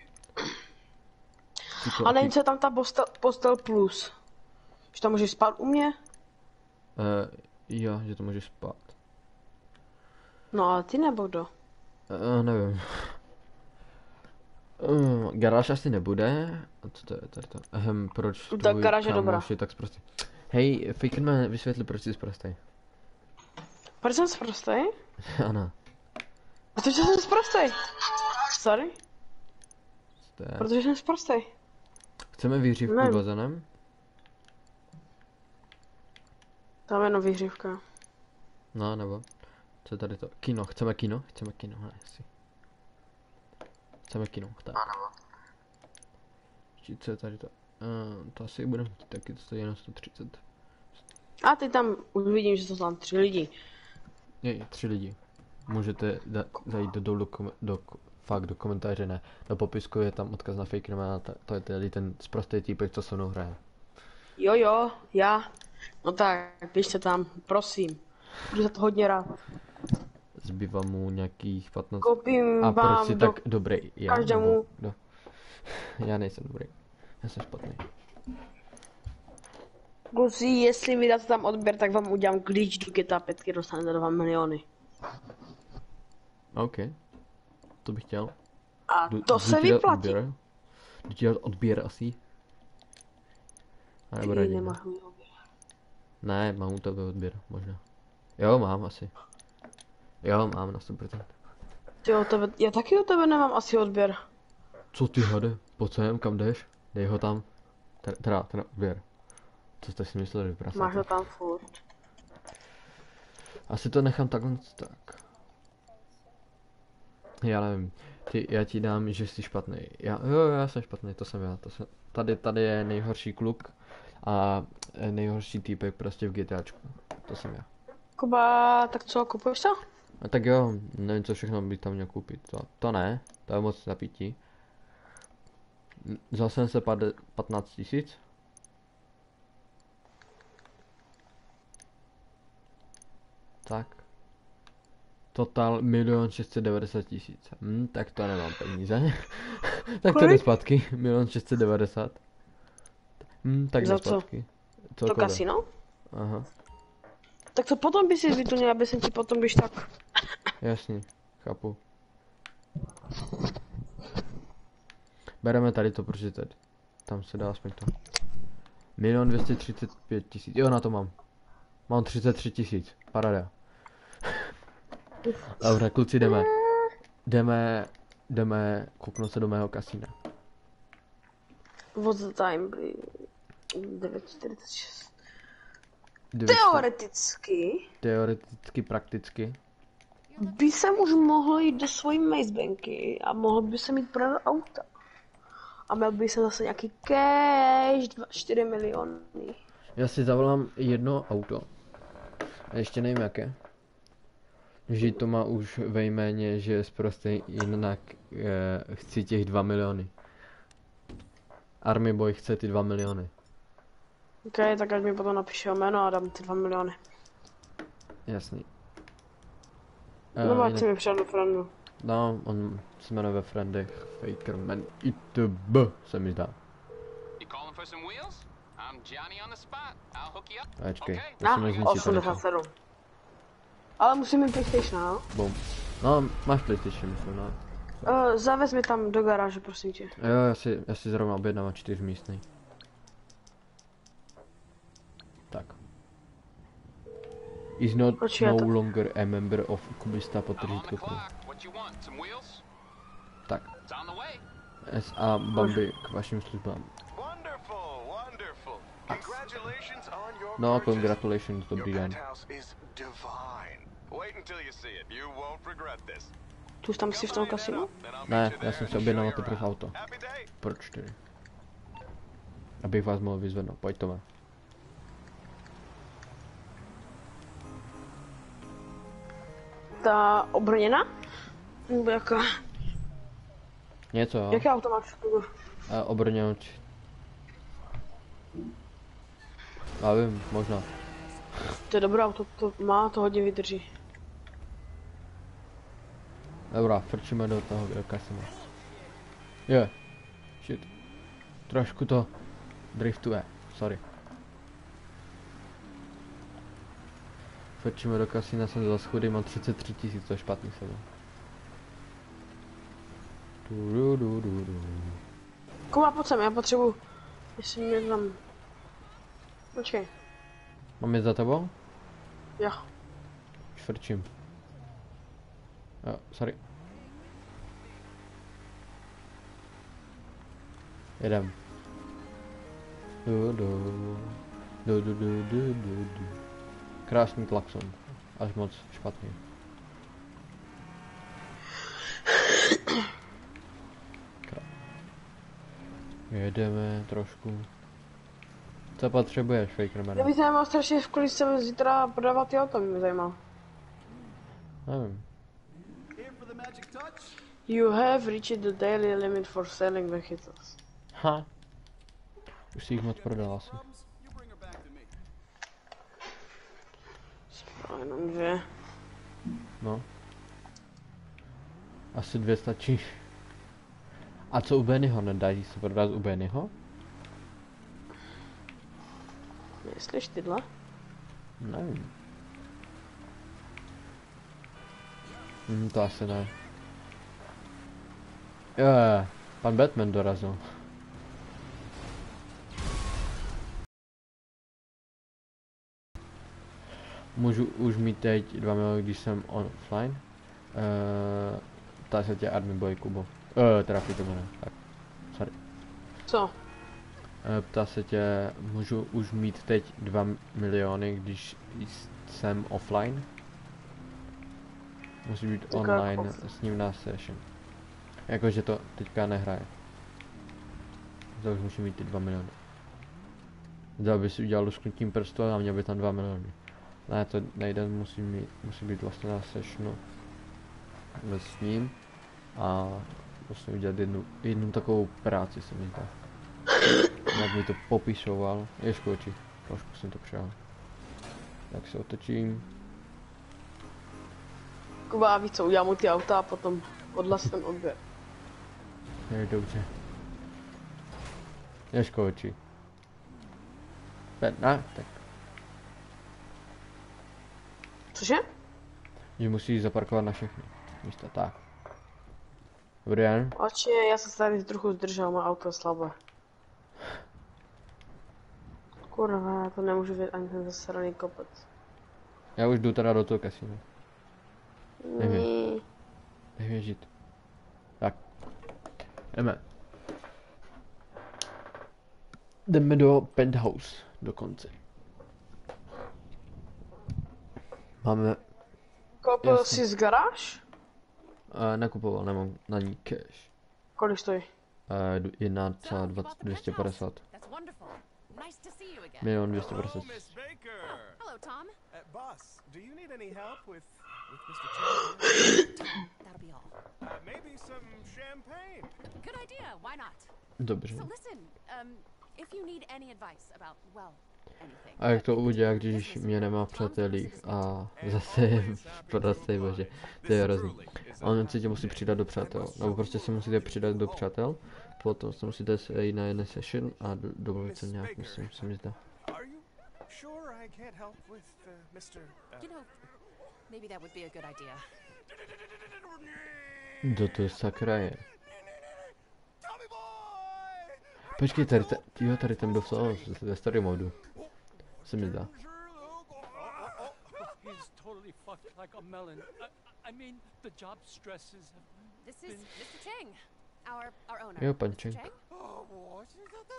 Tyko, A nevím, co je tam ta postel, postel plus. Že tam můžeš spát u mě? Uh, jo, že to můžeš spát. No ale ty nebo kdo? Uh, nevím. Uh, garáž asi nebude. A co to je tady to? Ehem, proč Tak tvůj garáž je dobrá. kámoš je tak sprostý? Hej, Fakerman, vysvětli, proč jsi sprostý. Proč jsem sprostej? Ano. Protože jsem sprostej. Sorry? To je. Protože jsem sprostej. Chceme výřivku Ne. s bazénem? Tam je jenom výhřívka. No, nebo. Co je tady to? Kino, chceme kino? Chceme kino, ne, asi. Chceme kino, tak. Či co je tady to? Uh, to asi budeme chtít taky, to stojí jenom sto třicet. A ty tam už vidím, že jsou tam tři lidi. Je, tři lidi. Můžete da, zajít do, do, do, do, fakt do komentáře, ne. Do popisku je tam odkaz na Fakermana, to je tady ten sprostý týpek, co se mnou hraje. Jo, jo, já. No tak, běžte tam, prosím. Budu za to hodně rád. Zbývá mu nějakých patnáct. Koupím A proč vám jsi do... tak dobrý? Já, každému- nebo kdo? Já nejsem dobrý. Já jsem špatný. Kluci, jestli mi dáte tam odběr, tak vám udělám glitch do G T A pět, dostanete dva miliony. OK. To bych chtěl. A Jdu- to jdu se ti dát vyplatí. Odběr? Jdu ti dát odběr asi? A nebo Ty raději, ne? nemáš můj odběr. Ne, mám u tebe odběr, možná. Jo, mám asi. Jo, mám na sto procent. Ty o tebe, já taky o tebe nemám asi odběr. Co ty hade? Pojď sem, kam jdeš? Dej ho tam. Teda, teda, ten odběr. Co jste si mysleli, prasa? Máš ho tam furt. Asi to nechám takhle tak. Já nevím. Ty, já ti dám, že jsi špatný. Já, jo, já jsem špatný, to jsem já. To jsem, tady, tady je nejhorší kluk a eh, nejhorší týpek prostě v GTAčku. To jsem já. Kuba, tak co, kupuješ to? A tak jo, nevím, co všechno bych tam měl koupit. To, to ne, to je moc napítí. Vzal jsem se pade, patnáct tisíc. Tak. Total milion šestset devadesát tisíc. Hm, tak to nemám peníze. Tak to Kolik? jde zpátky. Milion šestset devadesát. Hm, tak Za jde co? zpátky. To Celkově. kasino? Aha, Tak to potom by si vytunil, aby jsem ti potom, když tak. jasně, chápu. Bereme tady to, protože tady. Tam se dá aspoň to. Milion dvě stě třicet pět tisíc. Jo, na to mám. Mám třicet tři tisíc. Paráda. Dobře, kluci, jdeme. Jdeme, jdeme kouknout se do mého kasína. What's the time? devět čtyřicet šest. Dvě- Teoreticky Teoreticky, prakticky. by jsem už mohl jít do svojí Maze banky a mohl by jsem jít prodat auta. A měl by jsem zase nějaký cash, dva, čtyři miliony. Já si zavolám jedno auto. Ještě nevím jaké. Že to má už ve jméně, že prostě jinak eh, chci těch dva miliony. Army Boy chce ty dva miliony. Ok, tak ať mi potom napíše jméno a dám ty dva miliony. Jasný. No, Eh, ať si jinak- mi přijel do friendu. No, on se jmenuje ve friendech Fakerman I T B se mi zdá. You calling for some wheels? I'm Johnny on the spot. I'll hook you up. Počkej, Okay. Na, musíme zničit tady osmdesát to. sedm. Ale musím mít PlayStation, no? Boom. No, máš PlayStation, myslím, no. Uh, zavez mi tam do garáže, prosím tě. Jo, já si, já si zrovna objednám čtyřmístný. Tak. Is not Proč já no to- longer a member of Kubista I'm on the potržítko. clock. What you want? Some wheels? Tak. It's on the way. S A Bambi k vašim službám. Wonderful, wonderful. Congratulations on your No, purchase. congratulations, dobrý Your den. penthouse is divine. Wait until you see it. You won't regret this. Tu už tam jsi v tom kasinu? Ne, já jsem se objednal teprve auto. Happy day. Proč tedy? Abych vás mohl vyzvednout, pojď to. Ta obrněna? Nebo jaká? Něco, jo? Jaké auto máš? A obrňout. Já vím, možná. To je dobré auto, to má, to hodně vydrží. Dobrá, frčíme do toho do kasina. Je. Shit. Trošku to driftuje, sorry. Frčíme do kasina, jsem za schody, mám třicet tři tisíc, to je špatný sebe. Du, du, du, du. Kuba, pojď sem, já potřebuji, jestli mě tam... Počkej, Mám jít za tebou? jo. Už frčím. Jo, sorry. Jedem. Du, du. Du, du, du, du, du, du. Krásný klakson. Až moc špatný. Krá- Jedeme trošku. Co potřebuješ, Já Fakerman? bych zajímal strašně, v kolik jsem zítra prodávat ty auta, mě zajímá. Nevím. You have reached the daily limit for selling vehicles. Ha. Už si jich moc prodal asi. A jenom dvě. No. Asi dvě stačí. A co u Bennyho, nedají se prodat u Bennyho? Myslíš tyhle? Nevím. Hm, to asi ne. Jo, jo, pan Batman dorazil. Můžu už mít teď dva miliony, když jsem offline. Uh, ptá se tě Army Boy Kubo. Uh, teda Fitmane, tak. Sorry. Co? Eh, Ptá se tě, můžu už mít teď dva miliony, když jsem offline? Musí být Tak online jako- s ním na session. Jakože to teďka nehraje. To už musí mít ty dva miliony. Zda by si udělal lusknutím prstu a měl by tam dva miliony. Ne, to nejde, musí, mít, musí být vlastně na sessionu s ním. A musím udělat jednu, jednu takovou práci, se mi zdá. Jak mi to popisoval, ještě oči, trošku jsem to přijal. Tak se otočím. Kuba, víš co, udělám mu ty auta a potom odhlas ten odběr. Je dobře. Ježko oči. Ne, tak. Cože? Že musíš zaparkovat na všechny místa, tak. Dobrý den. Oči, já se tady trochu zdržel, má auto je slabé. Kurva, já to nemůžu vědět ani ten zasraný kopec. Já už jdu teda do toho kasína. Nevím. Ní. Nech mě žít. Tak. Jdeme. Jdeme do penthouse dokonce. Máme... Koupil Jasně. jsi z garáž? Uh, nakupoval, nemám na ní cash. Kolik stojí? Uh, jedna celá dvě stě padesát. That's wonderful. Nice to see you again. Milion dvě stě padesát. Hello, Miss Baker. Hello, Tom. Uh, boss, do you need any help with with Mister Chan? That'll be all. Uh, maybe some champagne. Good idea. Why not? Dobře. So listen, um, if you need any advice about, well, anything. A jak to udělá, když mě nemá v přátelích a zase je prodacej, bože, to je hrozný. On si tě musí přidat do přátel, nebo prostě si musíte přidat do přátel, potom se musíte sejít na jedné session a do- domluvit se nějak, myslím, se mi zdá. Are you sure I can't help with uh, Mister Uh, You know, maybe that would be a good idea. Kdo to je sakra je? Tommy boy! Počkej, tady, te, jo, tady ten byl v ve story modu. Se mi zdá. He's totally fucked like a melon. I, I mean, the job stresses have This is Mister Chang, our our owner. Jo, pan Mister Chang. Chang? Oh, what?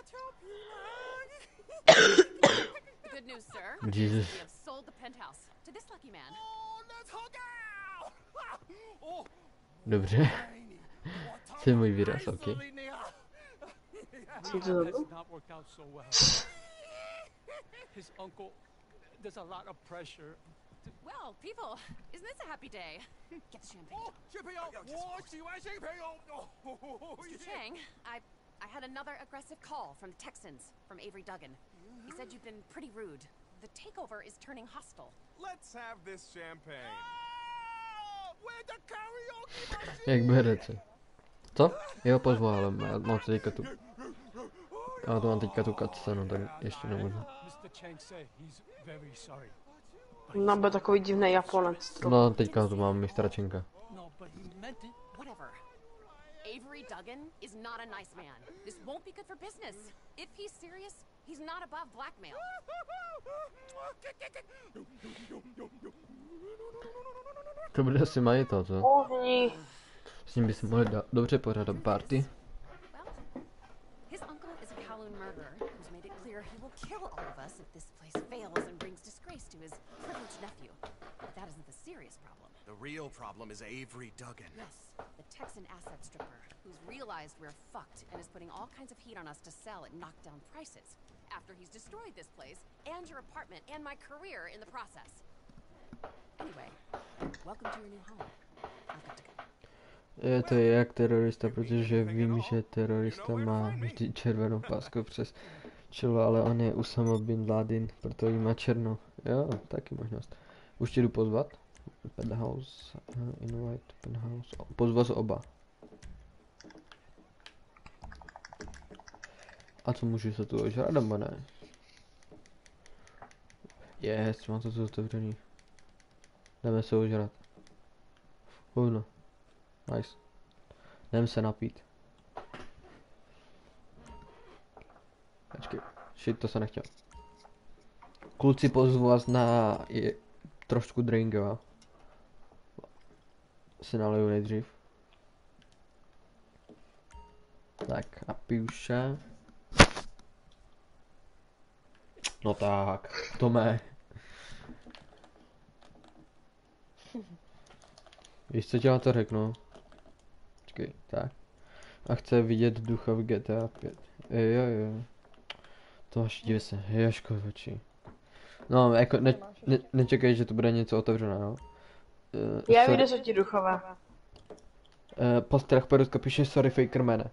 The good news, sir. Jesus. We have sold the penthouse to this lucky man. Oh, let's hug out! Oh, Dobře. To je můj výraz, ok. Co to za has not worked out so well. His uncle, there's a lot of pressure. Well, people, isn't this a happy day? Get the champagne. oh, 小朋友，我喜欢小朋友。哦 Mister Chang, I I had another aggressive call from the Texans, from Avery Duggan. He said you've been pretty rude. The takeover is turning hostile. Let's have this champagne. Where the karaoke machine? Jak berete? Co? Jo, pozval, ale má- mám to teďka tu. Já to mám teďka tu cutscenu, tak ještě nemůžu. Mister Chang said he's very sorry. Nám byl takový divný Japonec. trochu. No, teďka to mám mistra Čenka. No, but he meant it. Whatever. Avery Duggan is not a nice man. This won't be good for business. If he's serious, he's not above blackmail. To bude asi majitel, co? Ohni. S ním by se mohli dá- dobře pořádat party. Well, his uncle is a Kowloon murderer who's made it clear he will kill all of us if this place fails and brings disgrace to his privileged nephew. But that isn't the serious problem. The real problem is Avery Duggan. Yes, the Texan asset stripper who's realized we're fucked and is putting all kinds of heat on us to sell at knockdown prices after he's destroyed this place and your apartment and my career in the process. Anyway, welcome to your new home. I've got to go. Je to jak terorista, protože vím, že terorista má vždy červenou pásku přes čelo, ale on je Usama bin Laden, proto jí má černou. Jo, taky možnost. Už tě jdu pozvat. Penthouse, uh, invite, penthouse. Pozvat z oba. A co můžu se tu ožrat, nebo ne? Yes, mám to tu otevřený. Jdeme se ožrat. Hovno. Nice. Jdem se napít. Počkej, shit, to se nechtěl. Kluci, pozvu vás na je, trošku drink, jo. Si naliju nejdřív. Tak, napiju se. No tak, Tome. Víš, co ti na to řeknu? Počkej, tak. A chce vidět ducha v G T A pět. Jo, jo. To až diví se, Jožko v oči. No, jako ne, ne, nečekej, že to bude něco otevřené, jo. Uh, Já sorry. vyjdu se ti duchové. Uh, postrach perutka píše sorry fakermane.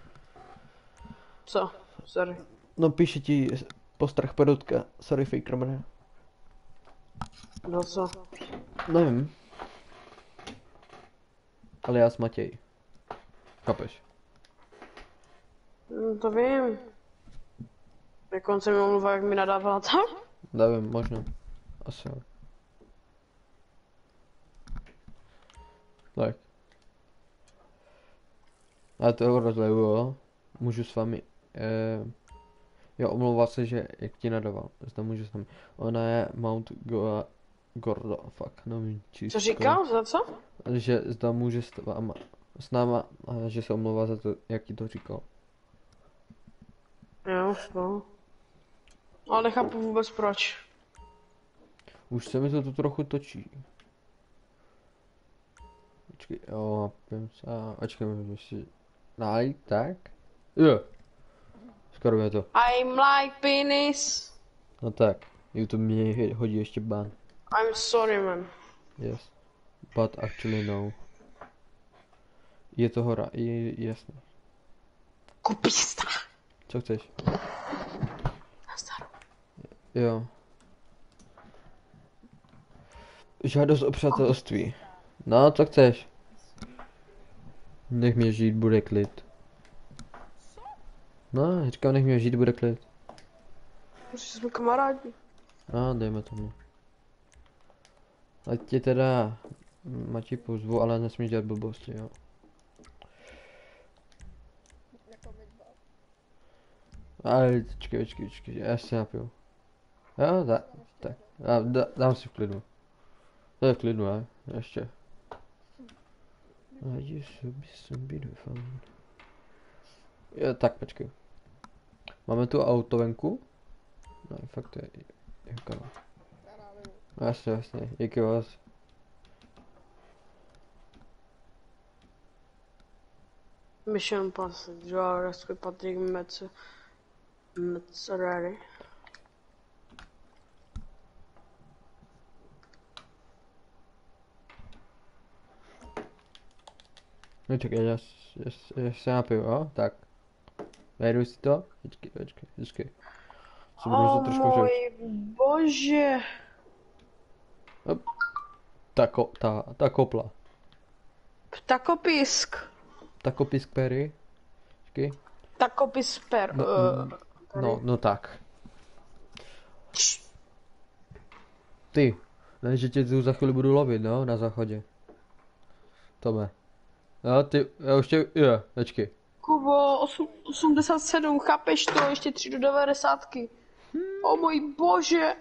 Co? Sorry. No píše ti postrach perutka, sorry fakermane. No co? Nevím. alias Matěj. Chápeš? No to vím. Jak on se mi omluvá, jak mi nadávala tam? Nevím, možná. Asi jo. Tak. Já to rozleju, jo. Můžu s vámi... Eh, jo, omlouvá se, že jak ti nadával. Zda můžu s vámi. Ona je Mount Go Gordo, fuck, nevím číslo. Co říkal? Za co? Že zda může s váma, s náma, a že se omlouvá za to, jak ti to říkal. Jo, no. Ale nechápu vůbec proč. Už se mi to tu trochu točí. Počkej, jo, pím se, počkej, můžu si najít, tak? Jo. Skoro je to. I'm like penis. No tak, YouTube mě hodí ještě ban. I'm sorry, man. Yes. But actually no. Je to hora, je jasný. Kupista. Co chceš? Nazdar. Jo. Žádost o přátelství. No, co chceš? Nech mě žít, bude klid. No, říkám, nech mě žít, bude klid. Protože jsme kamarádi. No, dejme tomu. Ať tě teda Matěj pozvu, ale nesmíš dělat blbosti, jo. Ale čekej, počkej, počkej, já si napiju. Jo, tak, tak, dá, dá, dám si v klidu. To je v klidu, ne? Ještě. A je sobě sobě doufám. Jo, tak, počkej. Máme tu auto venku? No, fakt to je, jako no. Jasně, jasně, díky vás. Mission passed. Draw rescue Patrick Metz. Metzerary. No čekaj, já, já, já se napiju, jo? Tak. Najdu si to? Počkej, počkej, počkej. Se budu O muset trošku můj žít. bože. Hop. Ta, ko, ta, ta kopla. Ptakopisk. Ta kopisk Perry. Počkej. Ptakopis per. No, Uh, no, no tak. Ty, ne, že tě tu za chvíli budu lovit, no, na záchodě. Tome. Jo, ty, já už tě, jo, počkej. Kubo, osm, osmdesát sedm, chápeš to? Ještě tři do devadesátky. O můj bože.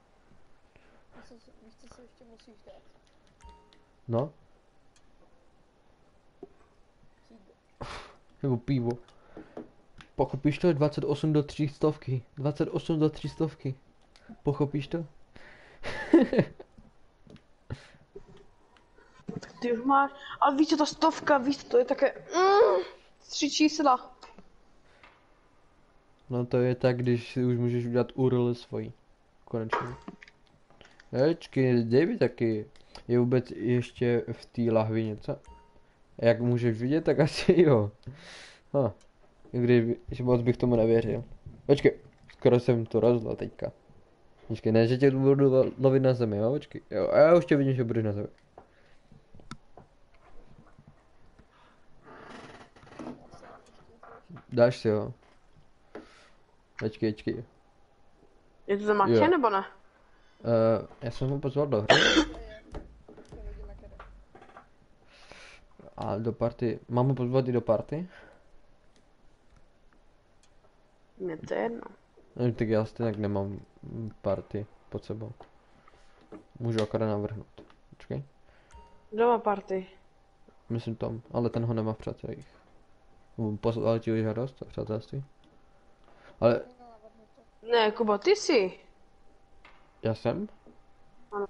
No. Nebo pivo. Pochopíš to? dvacet osm do tří stovky. dvacet osm do tří stovky. Pochopíš to? Tak ty už máš. Ale víš co, ta stovka, víš, to je také. Mm, tři čísla. No to je tak, když si už můžeš udělat U R L svojí. Konečně. Hečky, dej mi taky. Je vůbec ještě v té lahvi něco? Jak můžeš vidět, tak asi jo. Ha. Kdyby, že moc bych tomu nevěřil. Počkej, skoro jsem to rozlil teďka. Počkej, ne, že tě budu lo lovit na zemi, jo? Počkej, jo, a já už tě vidím, že budeš na zemi. Dáš si, jo. Počkej, počkej. Je to Matěj Jo. nebo ne? Uh, já jsem ho pozval do hry. A do party, mám ho pozvat i do party? Mně to je jedno. No, tak já stejně nemám party pod sebou. Můžu akorát navrhnout. Počkej. Doma party. Myslím Tom, ale ten ho nemá v přátelích. Poslal ti žádost o přátelství? Ale Ne, Kubo, ty jsi. já jsem? Ano.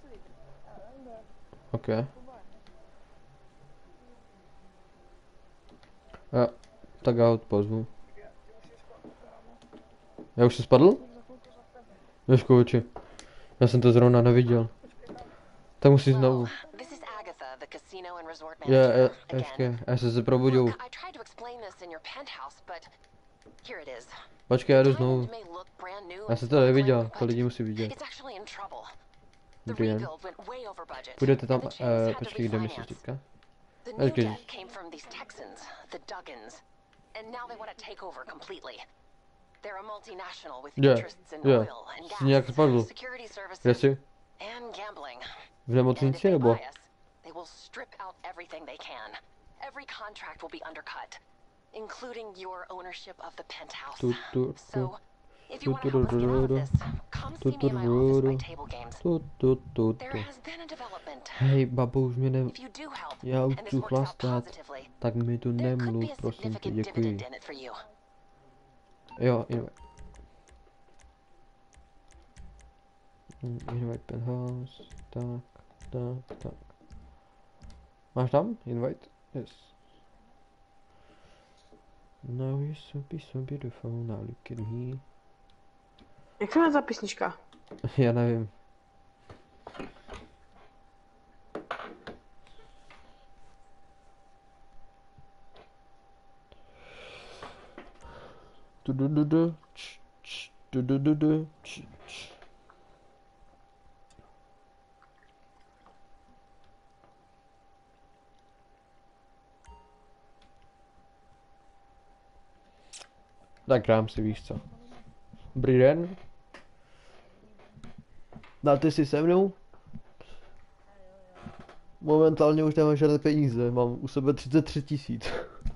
OK. Já, tak já ho pozvu. Já už se spadl? Ježku, oči. Já jsem to zrovna neviděl. Tak musí znovu. This is Agatha, the casino and resort Je, manager. je, again. ještě, já jsem se probudil. Look, I tried to explain this in your penthouse, but here it is. Počkej, já jdu The znovu. diamond may look brand new Já and jsem to neviděl, sparkling, to lidi but musí vidět. it's actually in trouble. The Dobrý den. rebuild went way over budget. Půjdete tam, and the Jays uh, had to počkej, kde myslíš refinance. teďka? The new Okay. debt came from these Texans, the Duggans, and now they want to take over completely. They're a multinational with Yeah, interests in yeah. oil and Jsi nějak gas, spadl. security Kde services, jsi? and gambling. V And if nemocnici they nebo? buy us, they will strip out everything they can. Every contract will be undercut, including your ownership of the penthouse. Tu, tu, tu. So, if you want to help us get out of this, come see me in my office by table games. Tu, tu, tu, There tu. has been a development. Hej, babo, už mě ne... If you do help, Já už and this chci works out chlastat, positively, tak mi tu there could nemluv, be a prosím tě, significant děkuji. dividend in it for you. Jo, invite. Mm, Invite penthouse, tak, tak, tak. Máš tam? Invite? Yes. Now you're so, be so beautiful, now look at me. Jak se jmenuje ta písnička? Já nevím. Du du du du, č, č, du du du du, č, č. Tak dám si, víš co. Dobrý den. Dáte si se mnou? Momentálně už nemám žádné peníze, mám u sebe třicet tři tisíc.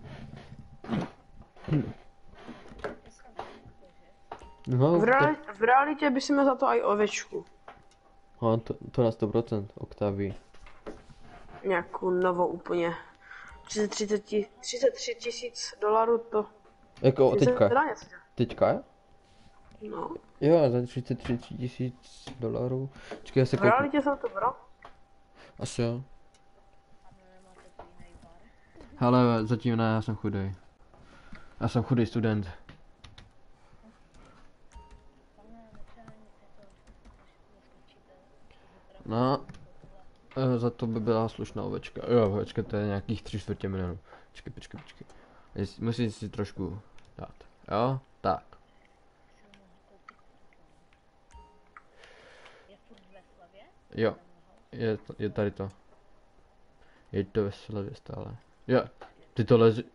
No, V, reali- v realitě by si měl za to i ovečku. no to, to na sto procent, Octavii. Nějakou novou úplně. třicet, třicet, třicet tři tisíc dolarů to... Jako si se teďka, dá něco dělat. teďka je? No. Jo, za třicet tři tisíc dolarů. Čekaj, já se V kouknu. realitě jsem to bral. Asi jo. Hele, zatím ne, já jsem chudej. Já jsem chudý student. No, eh, za to by byla slušná ovečka. Jo, ovečka to je nějakých tři čtvrtě milionů. Počkej, počkej, počkej. Jestli- Musím si trošku dát. Jo, tak. Jo, je, to- je tady to. Je to ve Slevě stále. Jo, ty to lezi...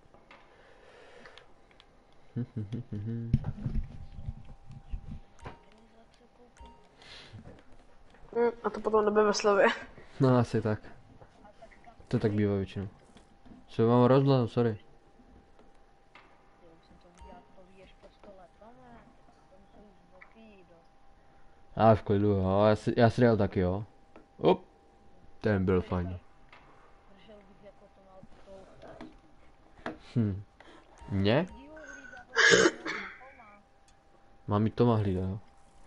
Hm, a to potom nebude ve slově. No asi tak. To tak bývá většinou. Co mám rozhledem, sorry. A v klidu, jo, já si, já si dal taky, jo. Op, ten byl fajn. Hm. Mě? Mám jít to má hlídat, jo.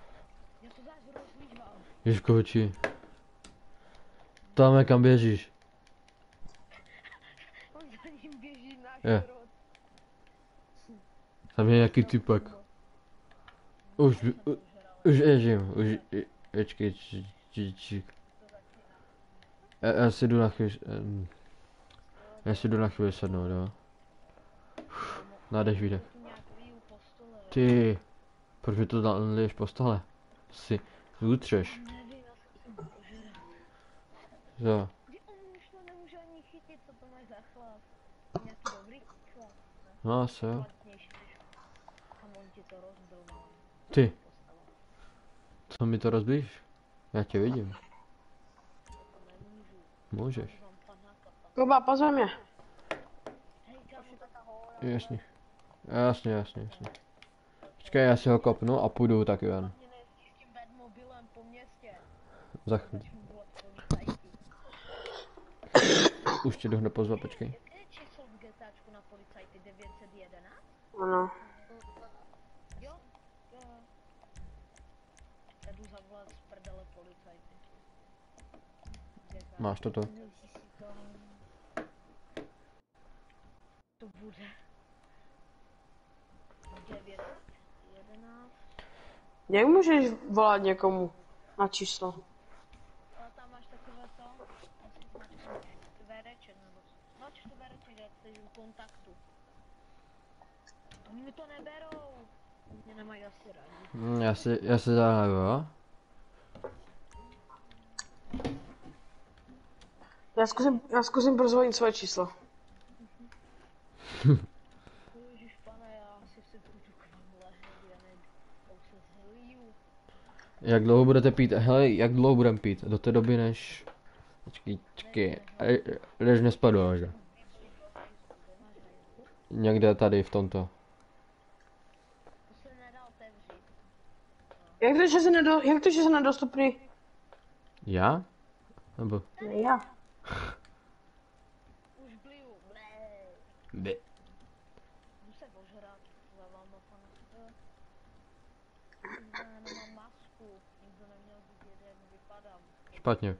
Ježko, oči. Tam je, kam běžíš. Je. Tam je nějaký typek. Už, u- už ježím, už, je- počkej, či, či, či. Já, já si jdu na chvíli, em, já si jdu na chvíli sednout, jo. Nádech, výdech. Ty, proč mi to naleješ po stole? Si zutřeš. Jo. No asi jo. Ty. Co mi to rozbíš? Já tě vidím. Můžeš. Kuba, pozve mě. Jasně. Jasně, jasně, jasně. Počkej, já si ho kopnu a půjdu taky ven. Za chvíli. Už tě jdu hned pozvat, počkej. Ano. Máš toto? Jak můžeš volat někomu na číslo? Tam máš takové to, čtvereček nebo no čtvereček, jak jsi u kontaktu. Oni mi to neberou. Mě nemají asi rádi. Hm, já si, já si zahraju, jo? Já zkusím, já zkusím prozvonit svoje číslo. Ježišpane, já si si půjdu k vám lehnout, já nevím, to se zhliju. Jak dlouho budete pít? Hele, jak dlouho budeme pít? Do té doby, než... Počkej, počkej, e- než nespadlo, že? Někde tady v tomto. To se nedá otevřít. Jak to, že jsi, nedo, jak to, že jsi nedostupný? Já? Nebo... Ne, já. Už bliju, blé. By. Jdu se ožrat za váma, pane. Jo. Já nemám masku, nikdo neměl vidět, jak vypadám. Špatně.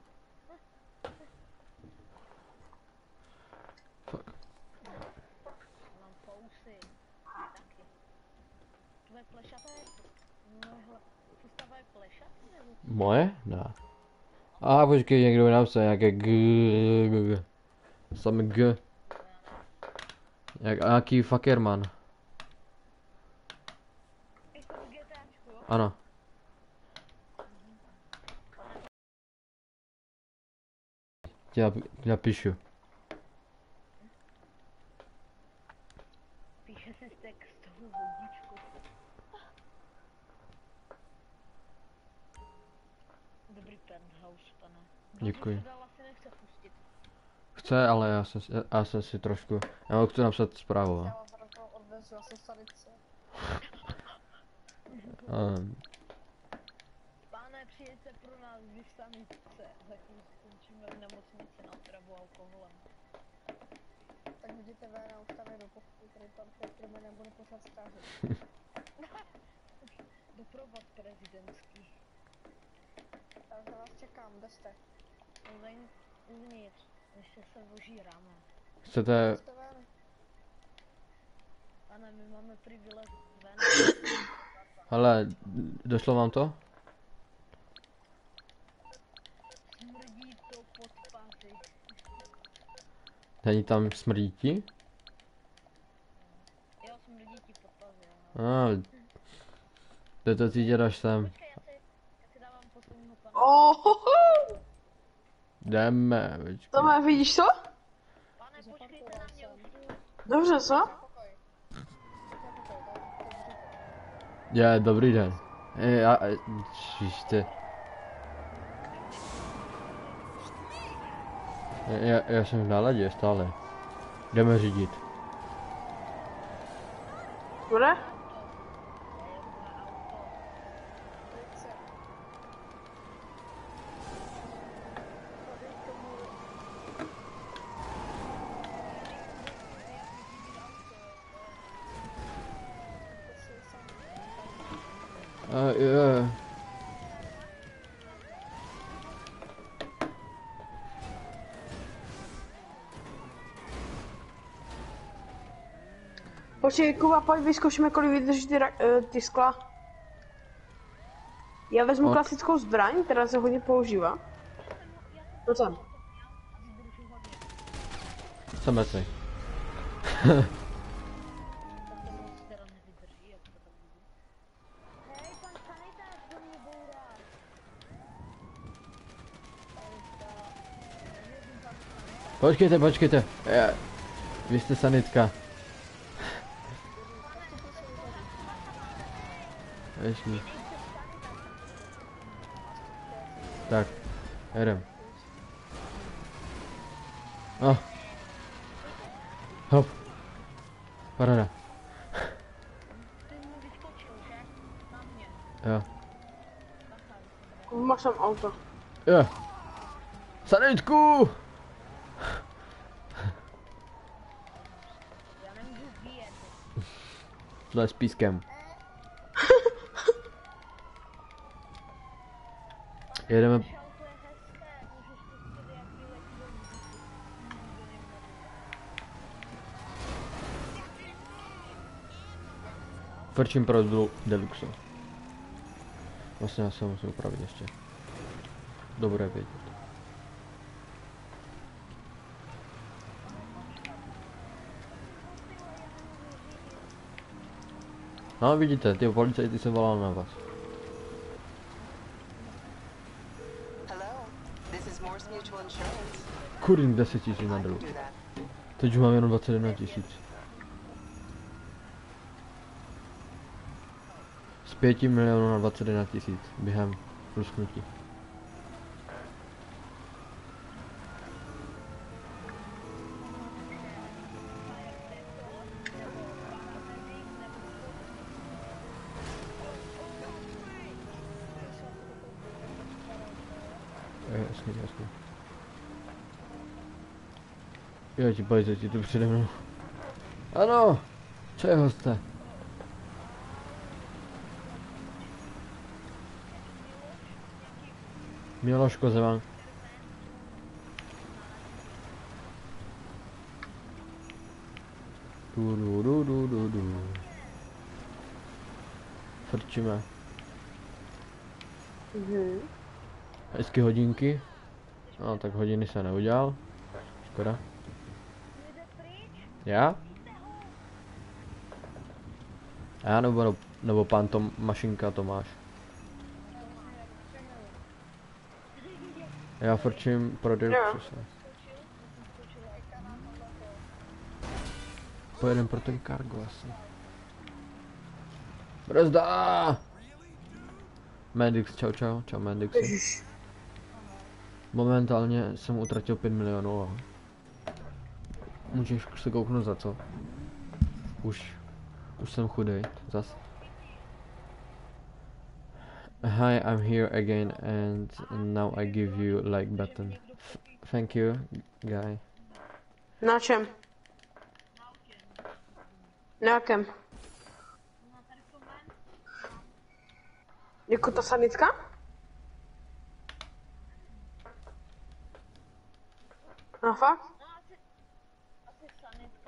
Fuck. Mám fousy, taky. Tvoje plešaté? No, sestava je plešatý, nebo? Moje? Ne. A počkej, někdo napsal nějaké g, g, g. Samé g. Jak nějaký fuckerman. Jsi to v GTAčku, jo? Ano. Ti nap- ti napíšu. Píše si z textovou vodičku. Dobrý penthouse, pane. Děkuji. Dobře, asi nechce pustit. Chce, ale já jsem, si- já jsem si trošku... Já mu chci napsat zprávu. Já No. vám proto odvezu asi sanice. Um, Pane, přijďte pro nás vy sanice. Zatím skončíme v nemocnici na otravu alkoholem. Tak vidíte ven a ustavit do pokoju, který pan Petr mě nebude pořád strážit. Doprovod prezidentský. Takže vás čekám, kde jste? Uveň, uvnitř, ještě se ožíráme. chcete... Jste ven? Pane, my máme prý vylet ven. Hele, došlo vám to? Smrdí to pod paři. Není tam smrdíti? Jo, smrdí ti pod paři, A, jde to cítit až sem. Počkej, já si, já si dávám posledního pana. Oh, Jdeme, počkej. Tome, vidíš to? Pane, počkejte na mě, už tu. Dobře, co? Je, dobrý den. Je, já, ježiš, ty. Já, já jsem v náladě stále. Jdeme řídit. Bude? A, je. Počkej, Kuba, pojď vyzkoušíme, kolik vydrží ty, ra- eh, ty skla. Já vezmu Ok. klasickou zbraň, která se hodně používá. No tam. Jsem mrtvý. Hej, pan sanitář do mě bourá. Počkejte, počkejte. Je. Vy jste sanitka. Ještě. Tak, jedem. Oh. Hop. Paráda. Ty mu vyskočil, že? Na mě. Jo. Kuba, máš tam auto. Jo. Sanitku! Já nemůžu vyjet. Tohle s pískem. Jedeme. Naše auto je hezké, můžeš pustit, jak vyletí do vzduchu. Nikdo nevím. Frčím pro Delu- Deluxu. Vlastně já se musím upravit ještě. Dobré vědět. No vidíte, ty policajti se volali na vás. Hello, this is Morse Mutual Insurance. Kurím, deset tisíc na dolu. Teď už mám jenom dvacet jedna tisíc. Z pěti milionů na dvacet jedna tisíc během lusknutí. Jasně, jasně. Jo, ti bajze, ti tu přede mnou. Ano! Čeho jste? Miloško Zeman. Du, du, du, du, du, du. Frčíme. Mhm. Hezky hodinky. No tak hodiny se neudělal. Škoda. Já? Já nebo, nebo pán Tom, mašinka Tomáš. Já frčím prodej přesně. Pojedem pro ten cargo asi. Brzda! Mendix, čau čau, čau Mendixi. Momentálně jsem utratil pět milionů a můžeš se kouknout za co. Už, už jsem chudej, zas. Hi, I'm here again and now I give you like button. F thank you, guy. Na čem? Na jakém? Jako ta sanitka? No fakt? Asi sanitka.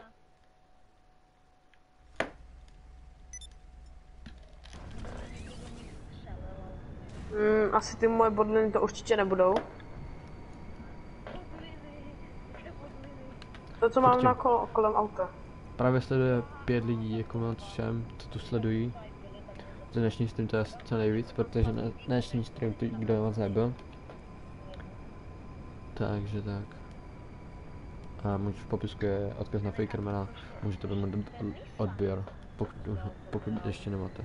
Mm, asi ty moje bodliny to určitě nebudou. To, co mám na kol kolem auta. Právě sleduje pět lidí, jako moc všem, co tu sledují. Za dnešní stream to je co nejvíc, protože na dnešní stream tu kdo moc nebyl. Takže tak. A můj v popisku je odkaz na Fakermana, můžete vezmout odběr, pokud, pokud ještě nemáte.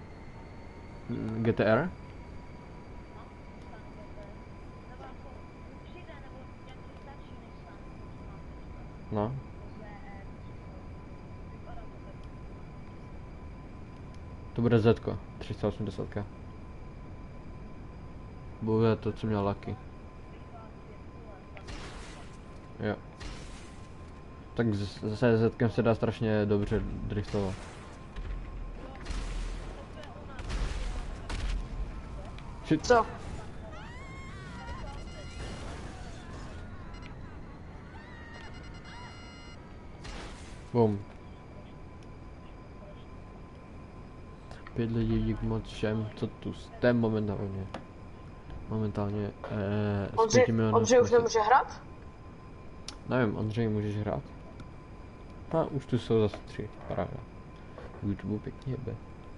G T R? No. To bude Zetko, tři sta osmdesát. Bude to, co měl Lucky. Jo. Tak se Zetkem se dá strašně dobře driftovat. Shit. Co? Bum. Pět lidí, dík moc všem, co tu jste momentálně. Momentálně eh, s Ondřej, pěti miliony. Ondřej už nemůže hrát? Nevím, Ondřej, můžeš hrát? A už tu jsou zase tři, paráda. YouTube pěkně jebe.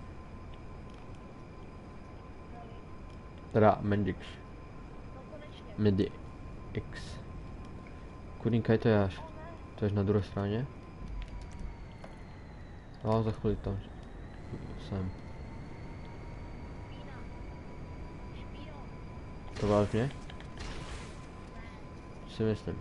Teda Mendix. Medi X. Kurníka je to jáš. To je na druhé straně. A za chvíli tam jsem. To vážně? Si myslím.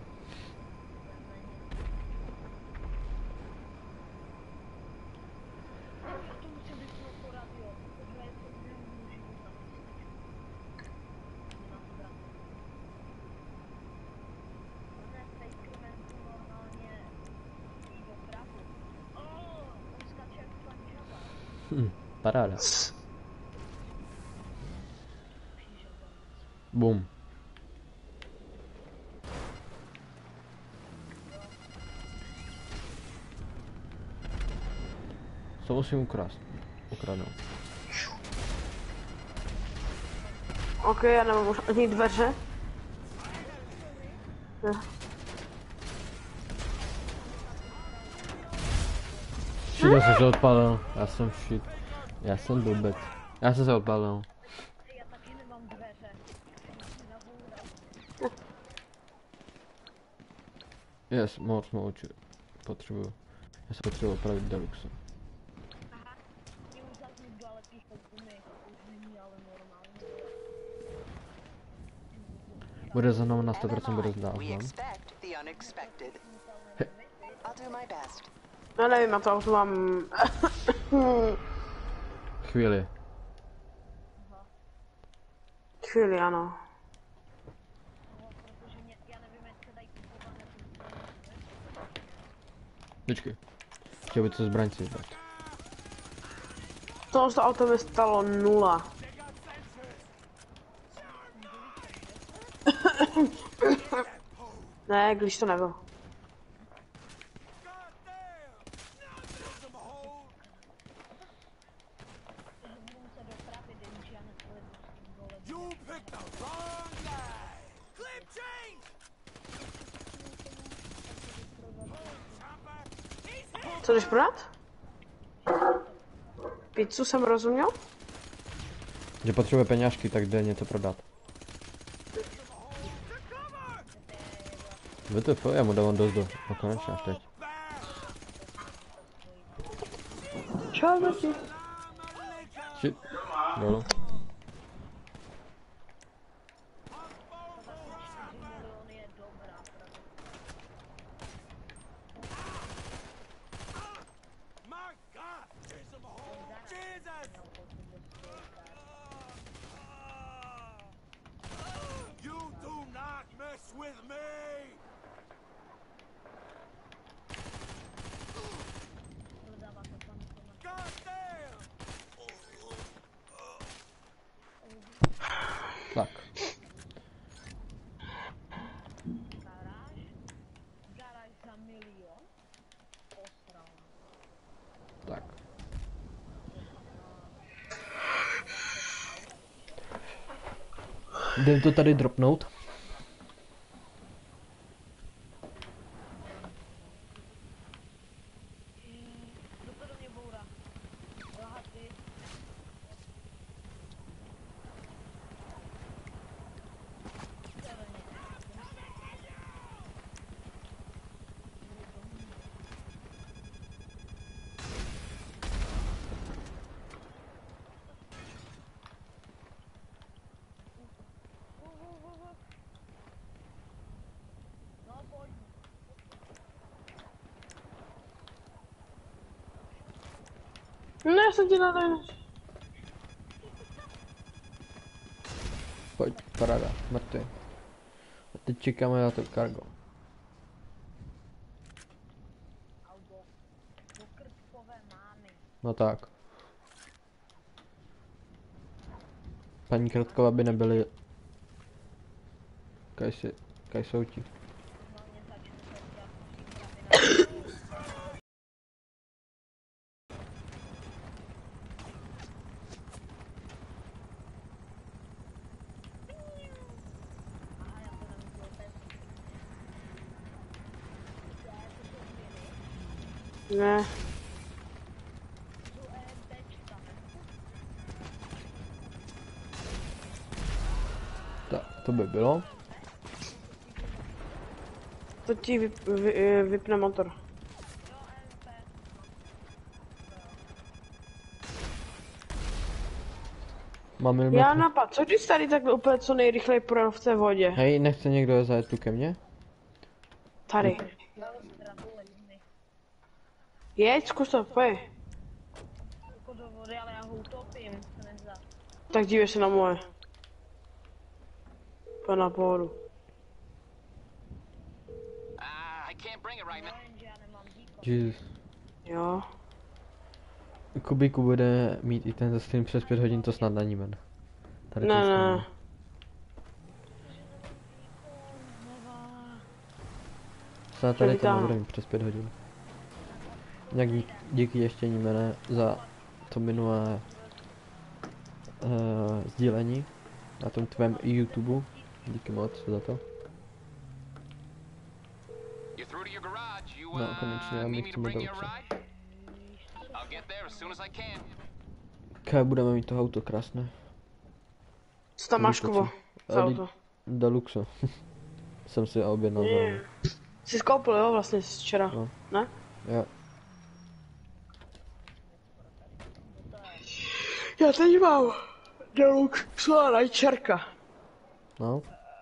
Hm, paráda. Bum. Co musím ukrást? Ukradnout. Ok, já nemám už ani dveře. Ne. Shit, já jsem se odpálil. Já jsem shit. Já jsem blbec. Já jsem se odpálil. Já taky nemám dveře. Yes, moc moc potřebuju. Já se potřebuji opravit Deluxe. Aha, mě už zase někdo ale píše gumy, to už není ale normálně. Bude za mnou na sto procent bude zdát, We no? expect the unexpected. I'll do my best. No nevím, na to auto mám... Chvíli. Chvíli, ano. Počkej. Chtěl by to zbraň si dát. Tohle auto mi stalo nula. Ne, když to nebylo. Co jdeš prodat? Pizzu jsem rozuměl? Že potřebuje peněžky, tak jde něco prodat. W T F, já mu dávám dost do... No konečně až teď. Čau, Mati. Shit. Dolu. Tak. Tak. Jdem to tady dropnout. Ne, já jsem ti nadal. Pojď, paráda, mrtvý. A teď čekáme na to cargo. No tak. Paní Krtková by nebyly... Kaj si... Kaj jsou ti. Ne. Tak, to by bylo. To ti vyp, vy, vypne motor. Máme Já napad, co když tady takhle úplně co nejrychleji projel v té vodě? Hej, nechce někdo zajet tu ke mně? Tady. Jeď, zkus to, pojď. Tak dívej se na moje. Pojď na pohodu. Jesus. Jo. Kubíku bude mít i ten stream přes pět hodin, to snad není men. Tady Ne, ne. Snad tady to nebude mít přes pět hodin. Nějak díky, díky ještě jméne za to minulé uh, sdílení na tom tvém YouTube. Díky moc za to. No konečně, já bych chtěl dát. Kaj budeme mít to auto krásné. Co tam máš, Kubo? Za auto? Deluxe. Jsem si objednal. Yeah. Jsi skoupil, jo, vlastně včera, No. ne? Jo. Já teď mám Deluxe Rajčerka. No.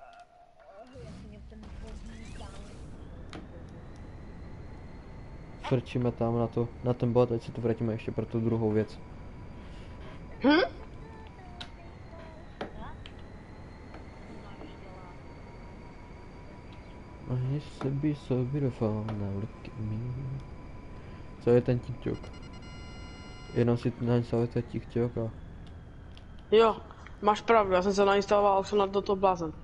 Frčíme tam na to, na ten bod, ať se to vrátíme ještě pro tu druhou věc. Hm? I used to be so beautiful, now look at me. Co je ten TikTok? Jenom si nainstalujete TikTok a... Jo, máš pravdu, já jsem se nainstaloval a už jsem na to blázen.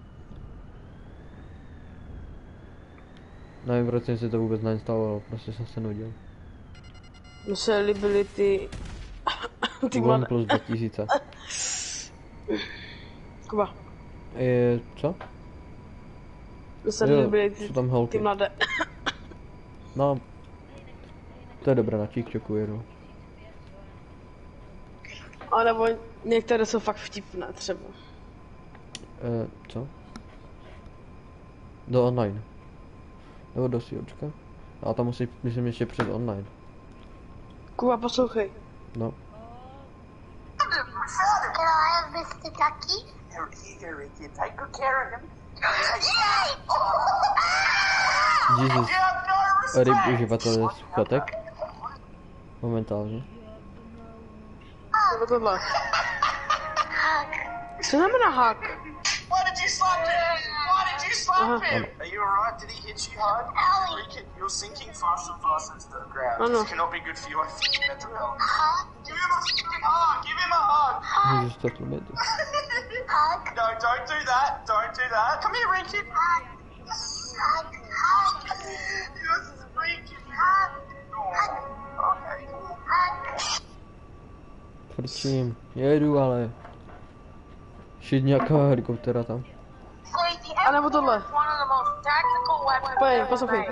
Nevím, proč jsem si to vůbec nainstaloval, prostě jsem se nudil. Mně se líbily ty... ty mladé... OnePlus dva tisíce. Kuba. Je, co? Mně se Jo, líbily jsou ty, tam holky. ty mladé... No. To je dobré, na TikToku jedu. A nebo některé jsou fakt vtipné třeba. E, co? Do online. Nebo do síočka. A tam musí, myslím, ještě před online. Kuba, poslouchej. No. Can I have Mister Ducky? Here, Ricky, take good care of him. Jesus. Ryb uživatel sluchatek. Momentálně. Nebo tohle. Co znamená hák? Why did you slap him? Why did you slap him? Are you alright? Did he hit you hard? Ricky, you're sinking faster and faster into the ground. Oh, no. This cannot be good for your mental health. Give him a fucking hug! Give him a hug! Můžeš to tlumit. No, don't do that. Don't do that. Come here, Ricky. You're freaking hug. Okay. Frčím. Jedu, ale... Šit nějaká helikoptera tam. A nebo tohle. Pojď, poslouchej.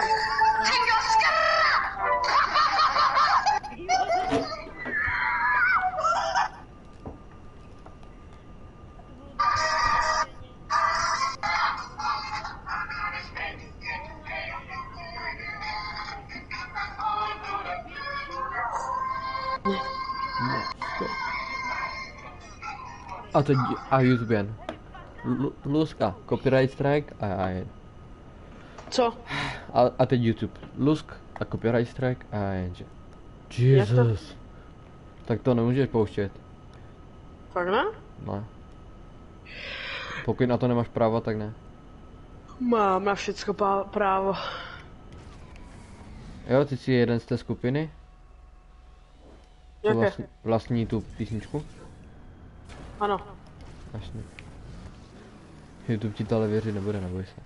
A teď a YouTube. Luska, copyright strike a já jen. Co? A, a teď YouTube. Lusk a copyright strike a já jenže. Jesus. Tak to nemůžeš pouštět. Fakt ne? Ne. Pokud na to nemáš právo, tak ne. Mám na všecko právo. Jo, ty jsi jeden z té skupiny? Co Jaké? vlastní, vlastní tu písničku? Ano. Jasně. YouTube ti to ale věřit nebude, neboj se.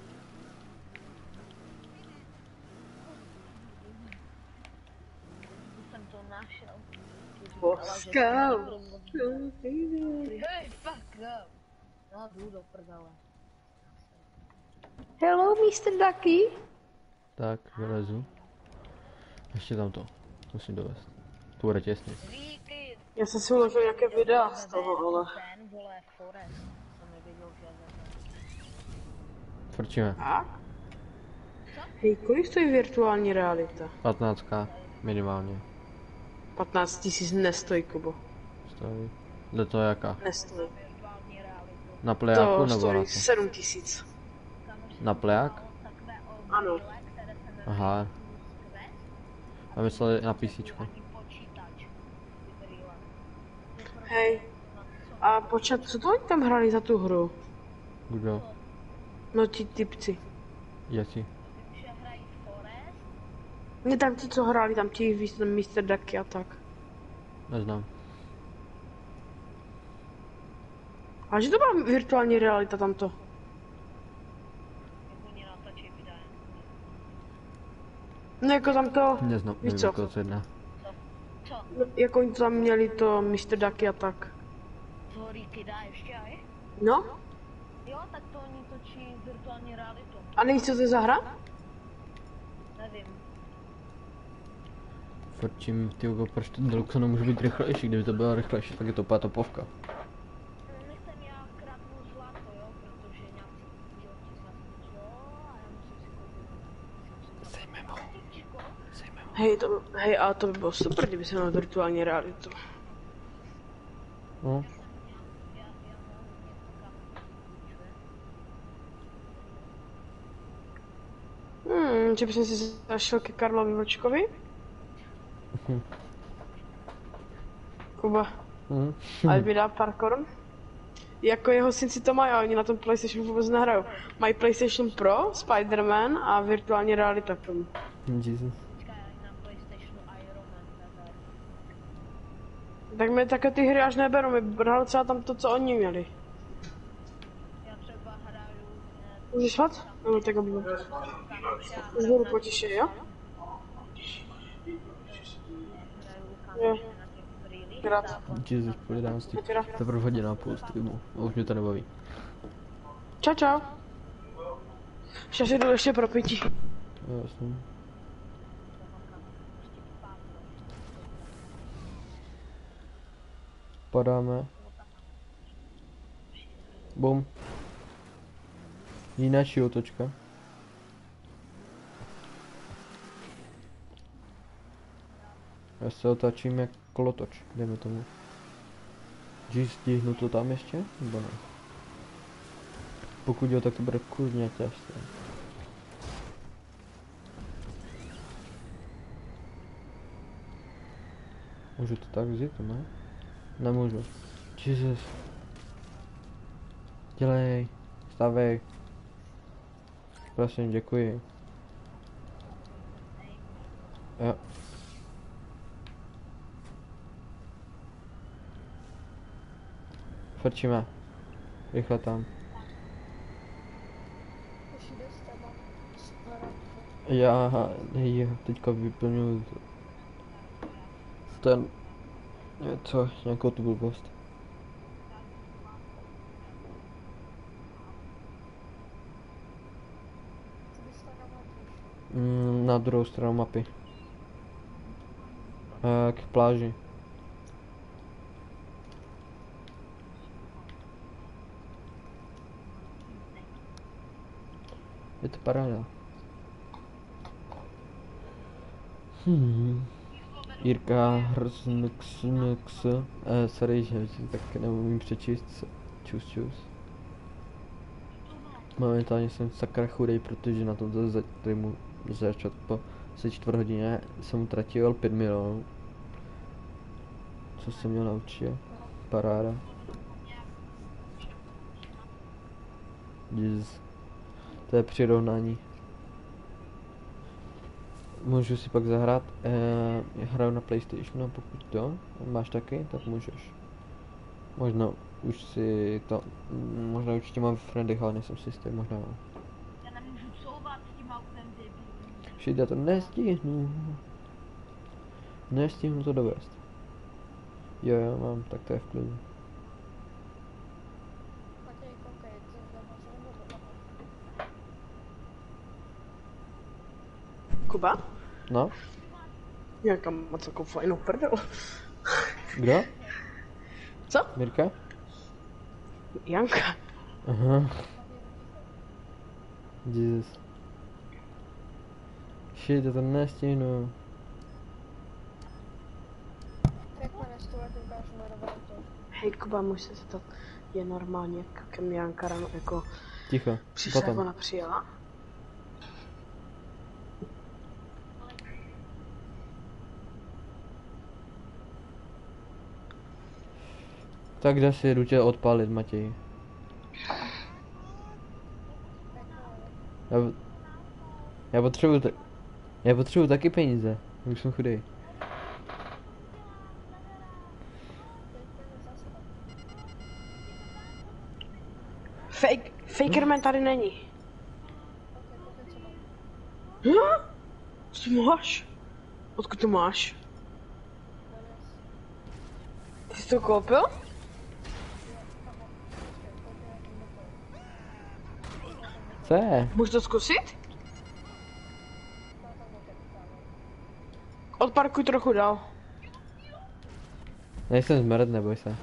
Jsem to našel. Boskal. Hej, fuck up. No, jdu do prdele. Hello, mister Ducky. Tak, vylezu. Ještě tam to. Musím dovést. Tu bude těsně. Já jsem si uložil nějaké videa z toho, ale... Ten, vole, Forest. Jsem nevěděl, že je Frčíme. A? Hej, kolik stojí virtuální realita? patnáctka minimálně. patnáct tisíc nestojí, Kubo. Stojí. Jde to jaká? Nestojí. Na plejáku To nebo na stojí co? sedm tisíc. Na pleják? Ano. Aha. A mysleli na písíčku. Hej. A počkat, co to oni tam hráli za tu hru? Kdo? No ti typci. Jaký? Ne tam ti, co hráli, tam ti víc, tam mister Ducky a tak. Neznám. A že to byla virtuální realita tamto? No jako tam to, Neznám, víš nevím, co? jako co jedná. No, jako oni tam měli to mister Ducky a tak. To Ricky dá ještě, aj? No? Jo, tak to oni točí virtuální realitu. A nevíš, co to je za hra? Nevím. Frčím, tyjo, proč to Deluxe nemůže být rychlejší, kdyby to bylo rychlejší, tak je to úplně topovka. Myslím, já kradnu zlato, jo, protože nějací idioti zlato, jo, a já musím si koupit Hej, to, hej, ale to by bylo super, kdyby se měl virtuální realitu. No. Hmm, že bych si zašel ke Karlovi Vlčkovi? Hm. Kuba. Hm. Ale mi dá pár korun? Jako jeho syn si to mají, ale oni na tom PlayStation vůbec nehrajou. Mají PlayStation Pro, Spider-Man a virtuální realita k tomu. Jesus. Tak mi také ty hry až neberu, mi brali třeba tam to, co oni měli. Já třeba hraju... Můžeš spát? No, tak oblíbu. Už budu potiše, jo? Jo. Rád. Jesus, po jedenácti. Teprve hodina a půl streamu. A už mě to nebaví. Čau, čau. Ještě si jdu ještě pro pití. Jo, jasně. Padáme. Bum. Jináčí otočka. Já se otáčím jak kolotoč, jdeme tomu. Že stihnu to tam ještě? Nebo ne? Pokud jo, tak to bude kurně těžké. Můžu to tak vzít, ne? Nemůžu. Jesus. Dělej. Stavej. Prosím, děkuji. Jo. Frčíme. Rychle tam. Já, já teďka vyplňuji ten něco, nějakou tu blbost. Mm, na druhou stranu mapy. E, k pláži. Je to paráda. Hmm. Jirka Hrznx, eh, sorry, že tak neumím přečíst. Čus, čus. Momentálně jsem sakra chudej, protože na tomto streamu začátku se čtvrt hodině jsem utratil pět milionů. Co jsem měl naučit? Paráda. Yes. To je přirovnání. Můžu si pak zahrát, eh, hraju na PlayStationu, pokud to máš taky, tak můžeš. Možná už si to, možná určitě mám v friendech, ale nejsem si jistý, možná mám. Já nemůžu couvat s tím autem, debil. Však já to nestihnu. Nestihnu to dovést. Jo, jo, mám, tak to je v klidu. Kuba? No? Janka má takovou fajnou prdel. Kdo? Co? Mirka? Janka. Aha. Jesus. Shit, já to nestihnu. Hej Kuba, můžeš se zeptat, je normálně, jak ke mně Janka ráno jako... Ticho, přišla, potom. jak ona přijela? Tak jde si, jdu tě odpálit, Matěj. Já, já potřebuji ta, já potřebuji taky peníze, už jsem chudej. Fake, Fakerman tady není. Hm? Co to máš? Odkud to máš? Ty jsi to koupil? Co je? Můžu to zkusit? Odparkuj trochu dál. Nejsem zmrt, neboj se.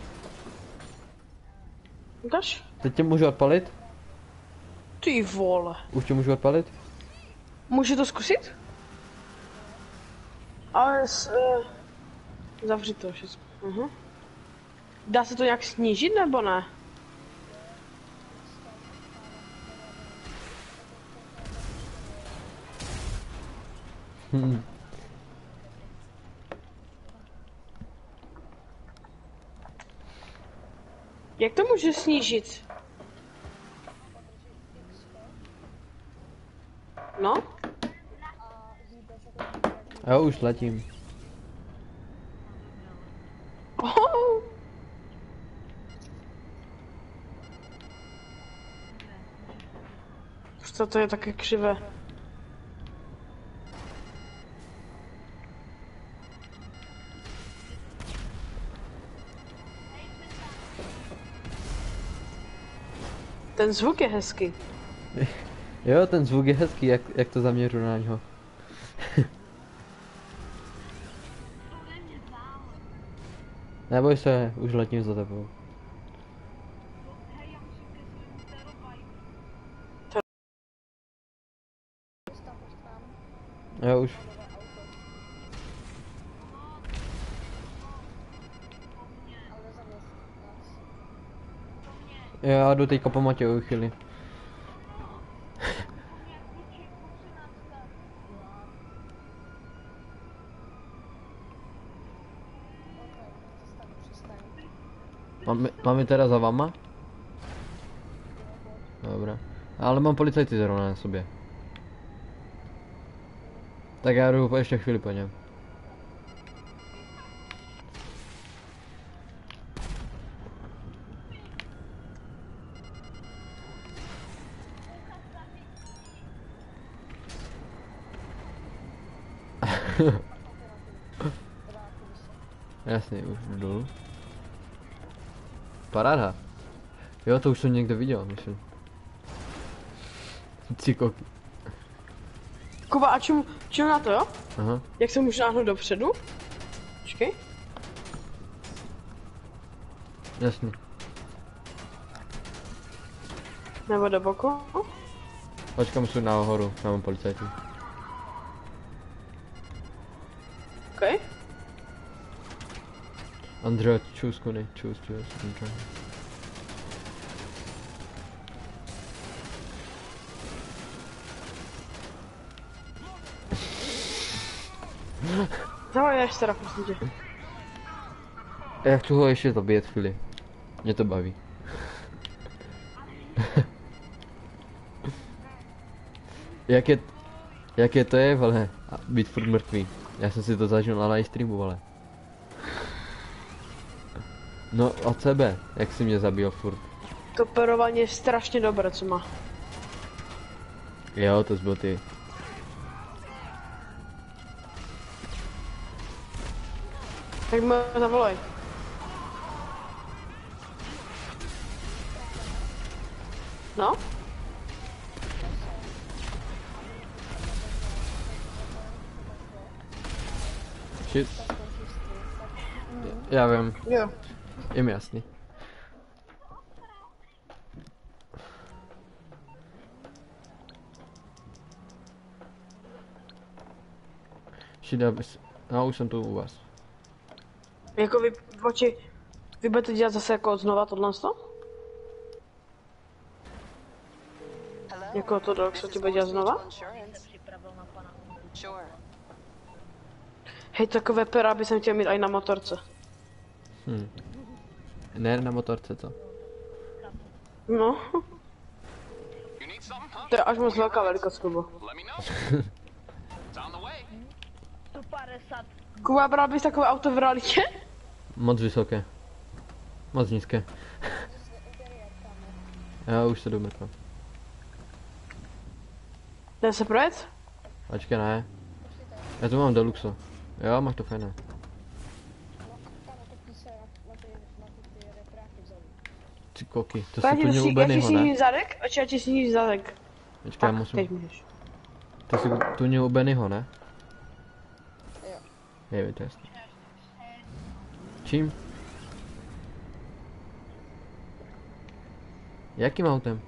Ukaž? Teď tě můžu odpalit? Ty vole. Už tě můžu odpalit? Můžu to zkusit? Ale s... Uh, zavři to všechno. Uh-huh. Dá se to nějak snížit nebo ne? Hmm. Jak to může snížit? No? Já už letím. Oh. Co to je také křivé? Ten zvuk je hezký. Jo, ten zvuk je hezký, jak, jak to zaměřu na něho. Neboj se, už letím za tebou. Jo, už. Jo, já jdu teďka po Matějovi chvíli. Mám, mám je teda za vama? Dobrá. Ale mám policajty zrovna na sobě. Tak já jdu ještě chvíli po něm. Jasně, už jdu dolů. Paráda. Jo, to už jsem někde viděl, myslím. Tři koky. Kuba, a čemu, čemu na to, jo? Aha. Jak se můžu náhnout dopředu? Počkej. Jasně. Nebo do boku? Počkám se nahoru, já mám policajty. Okay. Andrea, choose Kuni, choose, choose, Andrea. Zavolíš teda, prosím tě. Já chci ho ještě zabíjet chvíli. Mě to baví. jak je... Jak je to je, vole, být furt mrtvý. Já jsem si to zažil na live streamu, vole. No, od sebe, jak jsi mě zabil furt. To perování je strašně dobré, co má. Jo, to byl ty. Tak mi zavolej. No? Shit. Já vím. Jo. Je mi jasný. Šida bys... No, už jsem tu u vás. Jako vy, oči, vy budete dělat zase jako znova tohle to? Jako to dog, co ti bude dělat znova? Hej, takové pera by jsem chtěl mít i na motorce. Hm. Ne na motorce, to. No. To je až moc velká velikost, Kubo. sto padesát. Kuba, bral bys takové auto v realitě? Moc vysoké. Moc nízké. Já už se jdu mrknout. Jdem se projet? Počkej, ne. Já tu mám deluxo. Jo, máš to fajné. Ty koky, to jsou tu mě u Bennyho, ne? Já ti snížím zadek? Oči, já ti snížím zadek. Počkej, já musím... teď můžeš. To jsou tu mě u Bennyho, ne? Jo. Je mi to jasný. Čím? Jakým autem?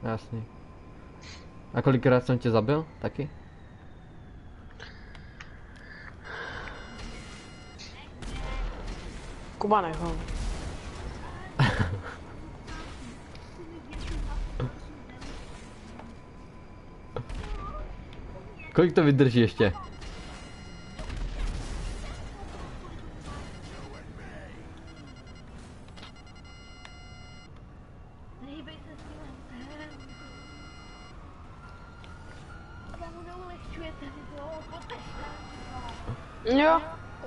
Jasně. A kolikrát jsem tě zabil? Taky? Kuba neho. Kolik to vydrží ještě? Jo.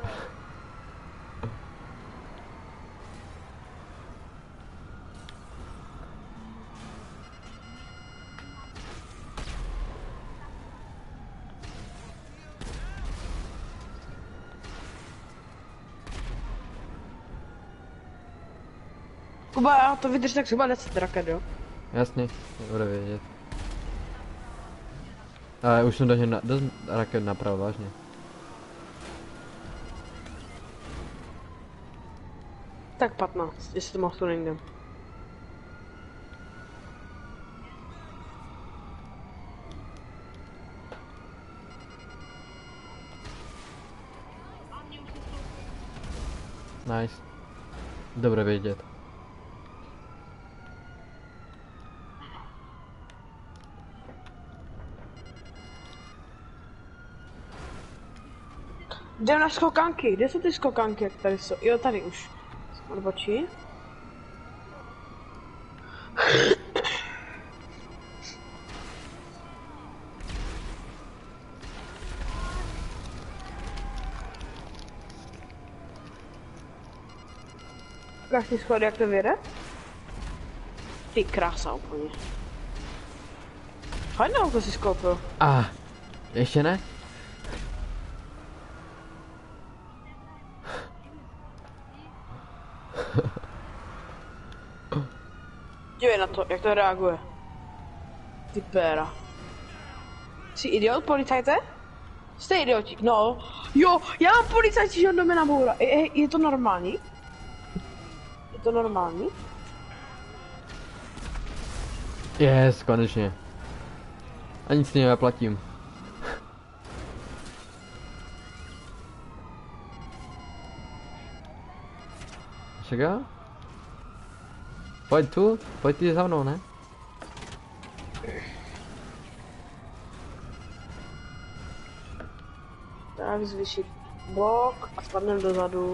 Kuba, já to vydrží tak zhruba deset raket, jo? Jasně, bude vědět. Ale už jsem do něj na, dost raket napravil, vážně. Tak patnáct, jestli to mohl tu někde. Nice. Dobré vědět. Jdem na skokanky, kde jsou ty skokanky, jak tady jsou? Jo, tady už. Odbočí. Ukáž ty schody, jak to vyjede? Ty krása úplně. Fajn auto si skoupil. A ah, ještě ne? Dívej na to, jak to reaguje. Ty péra. Jsi idiot, policajte? Jste idiotík, no. Jo, já mám policajti, že on do mě nabourá. Je, je, je to normální? Je to normální? Yes, konečně. A nic ní neplatím. Čeká? Pojď tu, pojď ty za mnou, ne? Tak, zvýšit blok a spadneme dozadu.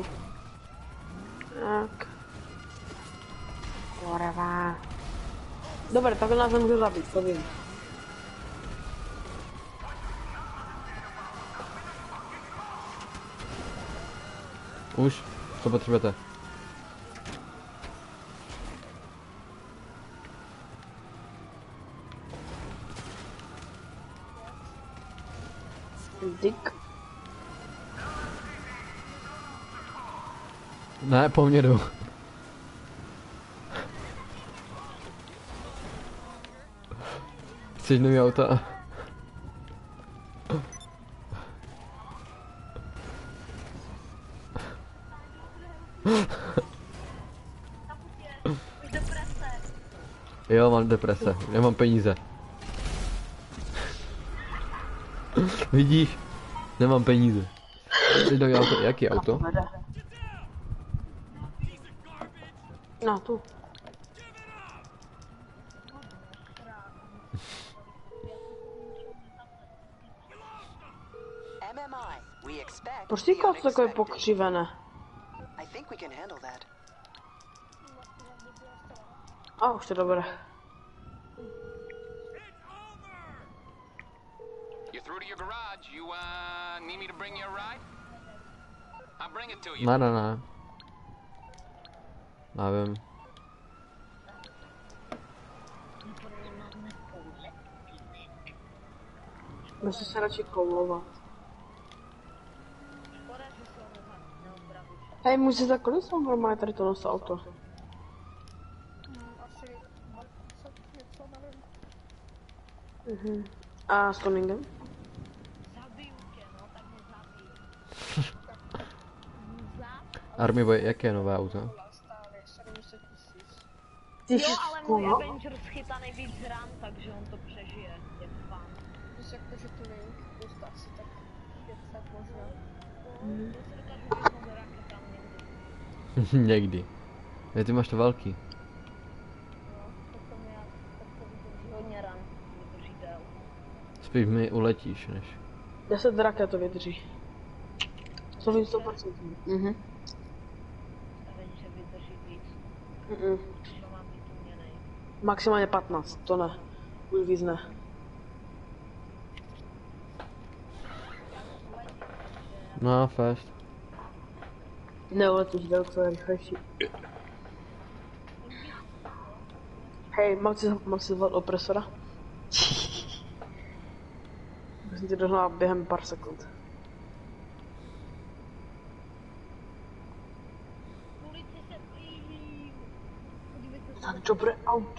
Tak. Kurva. Dobré, takhle nás nemůžu zabít, to vím. Už? Co potřebujete? Dick. Ne, po mně jdu. Chceš nový auta? Jo, mám deprese, nemám peníze. Vidíš? Nemám peníze. Ty do auto, jaký auto? No, tu. Proč ty to takové pokřivené? A už to dobré. Ne, ne, ne. Nevím. Musí se radši koulovat. Hej, může za kolik jsou normálně tady to nos auto? Mhm. A s tuningem? Army Boy, jaké je nové auto? Ty Jo, jsi ale můj no? Avengers chytá nejvíc ran, takže on to přežije. Je to fán. Když jak to, že tu link, plus asi tak pět set možná. Hmm. Já si dokážu vyznout do raketám někdy. Někdy. Ne, ty máš to velký. No, tak to mě, tak to vydrží hodně ran. Vydrží dél. Spíš mi uletíš, než... deset raket to vydrží. To vím sto procent. Mhm. A vím, že vydrží víc. Mhm. To mám být uměnej. Maximálně patnáct, to ne. Už víc ne. No, fest. Neuletíš, Deluxe je rychlejší. Hej, mám si, mám si zvolat opresora? Musím ti dohnat během pár sekund. Tak dobré auto.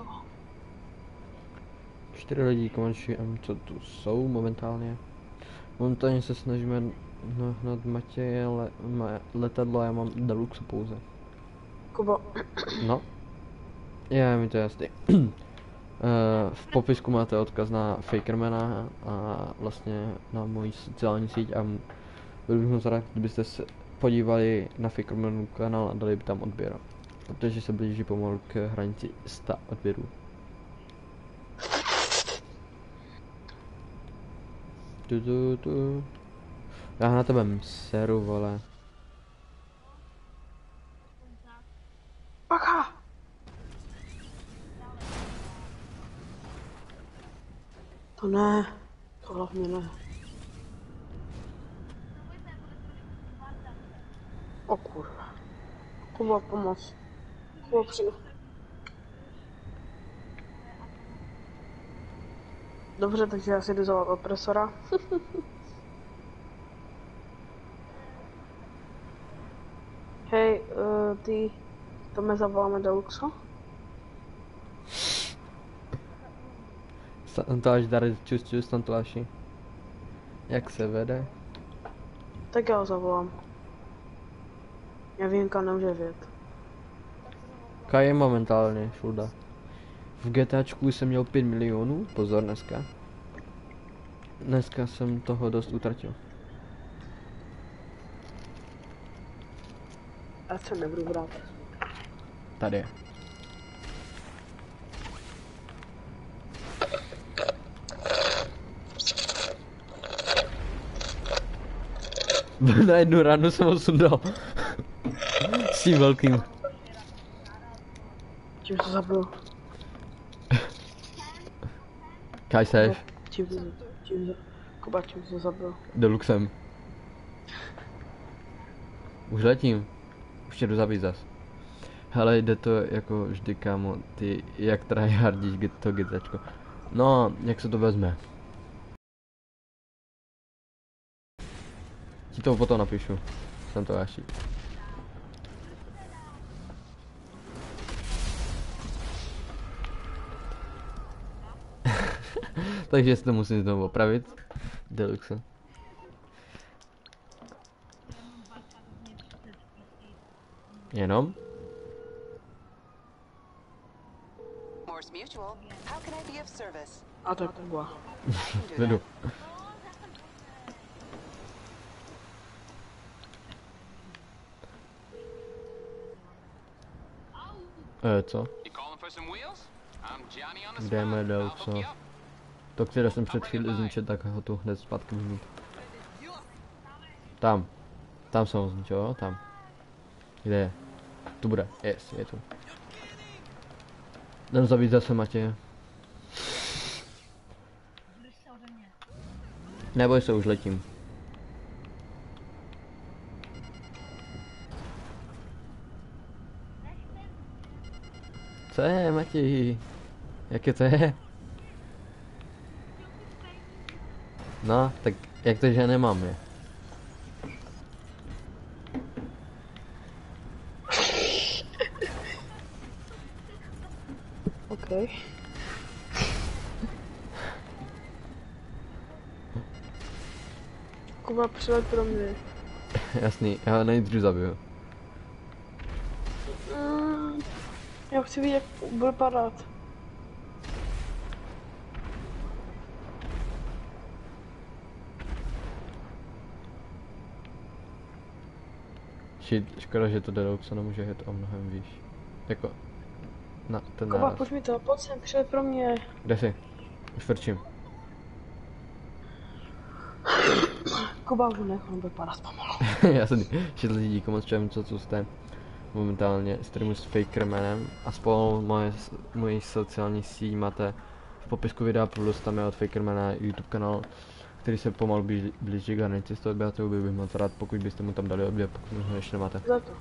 Čtyři lidi končí, co tu jsou momentálně. Momentálně se snažíme nahnat Matěje, ale má letadlo a já mám Deluxe pouze. Kuba. No. Je mi to jasný. V popisku máte odkaz na Fakermana a vlastně na moji sociální síť a byl bych moc rád, kdybyste se podívali na Fakermanu kanál a dali by tam odběr. Protože se blíží pomalu k hranici sta odběrů. Tu, tu, tu. Já na tebe seru, vole. Bacha! To ne, to hlavně ne. O kurva. Kuba, pomoc. Kuba, přijde. Dobře, takže já si jdu zavolat opresora. Hej, uh, ty, to mě zavoláme Deluxo? Santoláš, Dare, čus, čus, Santoláši. Jak se vede? Tak já ho zavolám. Já vím, kam nemůže vědět. Kaj je momentálně, šulda. V GTAčku jsem měl pět milionů, pozor dneska. Dneska jsem toho dost utratil. Já se nebudu brát. Tady je. Na jednu ránu jsem ho sundal. S tím velkým. Čím to zabil? Kaj seš? Čím to, čím to, Kuba, čím to zabil? Deluxem. Už letím. Už tě jdu zabít zas. Hele, jde to jako vždy, kámo, ty jak tryhardíš to GTAčko. No, jak se to vezme? Ti to potom napíšu. Jsem to Jáši. Takže si to musím znovu opravit. Deluxe. Jenom? Morse Mutual. How can I be of service? A to je Kuba. Jdu. Eh, co? Jdeme dál, co? To, které jsem před chvíli zničil, tak ho tu hned zpátky můžu mít. Tam. Tam jsem ho zničil, jo? Tam. Kde je? Tu bude. Yes, je tu. Jdem zabít zase Matěje. Neboj se, už letím. Co je, Matěj? Jak je to je? No, tak jak to, že nemám je? OK. Kuba, přileď pro mě. Jasný, já ho nejdřív zabiju. Mm, já už chci vidět, jak bude padat. Shit, škoda, že to Deluxe nemůže jet o mnohem výš. Jako, na ten Kuba, náraz. pojď mi to, pojď sem, přijď pro mě. Kde jsi? Už vrčím. Kuba už nech, on bude padat pomalu. Já jsem šetl díky moc čem, co tu jste momentálně streamu s Fakermanem a spolu moje, moji sociální síť máte v popisku videa, plus tam je od Fakermana YouTube kanál, který se pomalu blíží, blíží k hranici sto odběratelů, bych moc rád, pokud byste mu tam dali odběr, pokud ho ještě nemáte. Za to.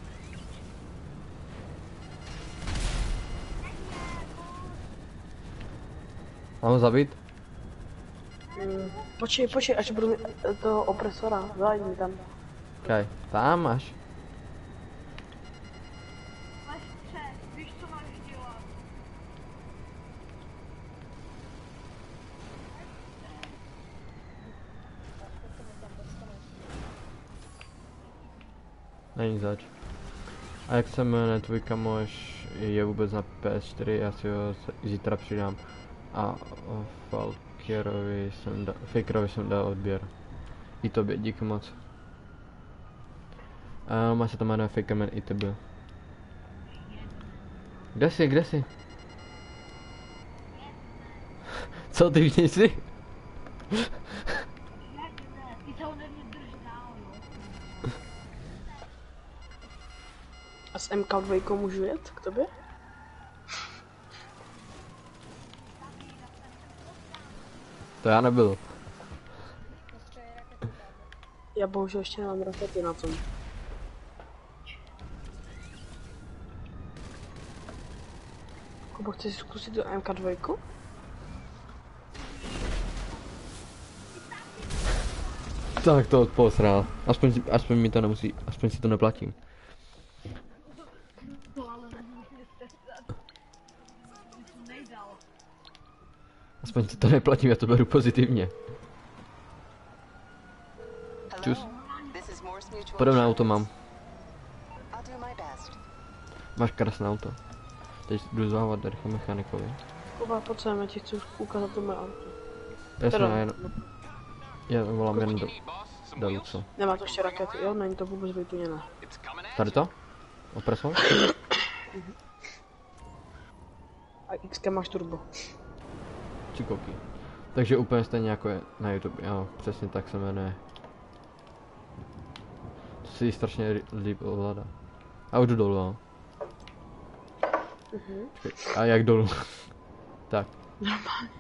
Mám ho zabít? Mm, počkej, počkej, až budu mít toho opresora, zájď mi tam. Kaj, tam máš. Lestře, víš, co máš dělat? Není zač. A jak se jmenuje tvůj kamoš, je vůbec na P S čtyři, já si ho zítra přidám. A o Falkerovi jsem dal, Fakerovi jsem dal odběr. I tobě, díky moc. A má se to jmenuje Fakerman i tebe. Kde jsi, kde jsi? Co ty všichni jsi? Ty se ode mě drž dál, jo. A s M K dva můžu jet k tobě? To já nebyl. Já bohužel ještě nemám rakety na tom. Kubo, chceš zkusit do M K dva? Tak to posral. Aspoň, si- aspoň mi to nemusí, aspoň si to neplatím. To ale nemůžu stresat. Ty to nejdal. Aspoň si to neplatím, já to beru pozitivně. Čus. Podobné auto mám. Máš krásné auto. Teď jdu zahovat rychle mechanikovi. Kuba, pojď sem, já ti chci ukázat to moje auto. Jasně, Teda, já, jen, já volám jen do Deluxe. Nemá to ještě rakety, jo? Není to vůbec vytuněné. Tady to? Opresor? A X K máš turbo. Čikoky. Takže úplně stejně jako je na YouTube, jo, přesně tak se jmenuje. To si jí strašně ri- líp ovládá. A už jdu dolů, jo. Mhm. Počkej, a jak dolů? Tak. Normálně.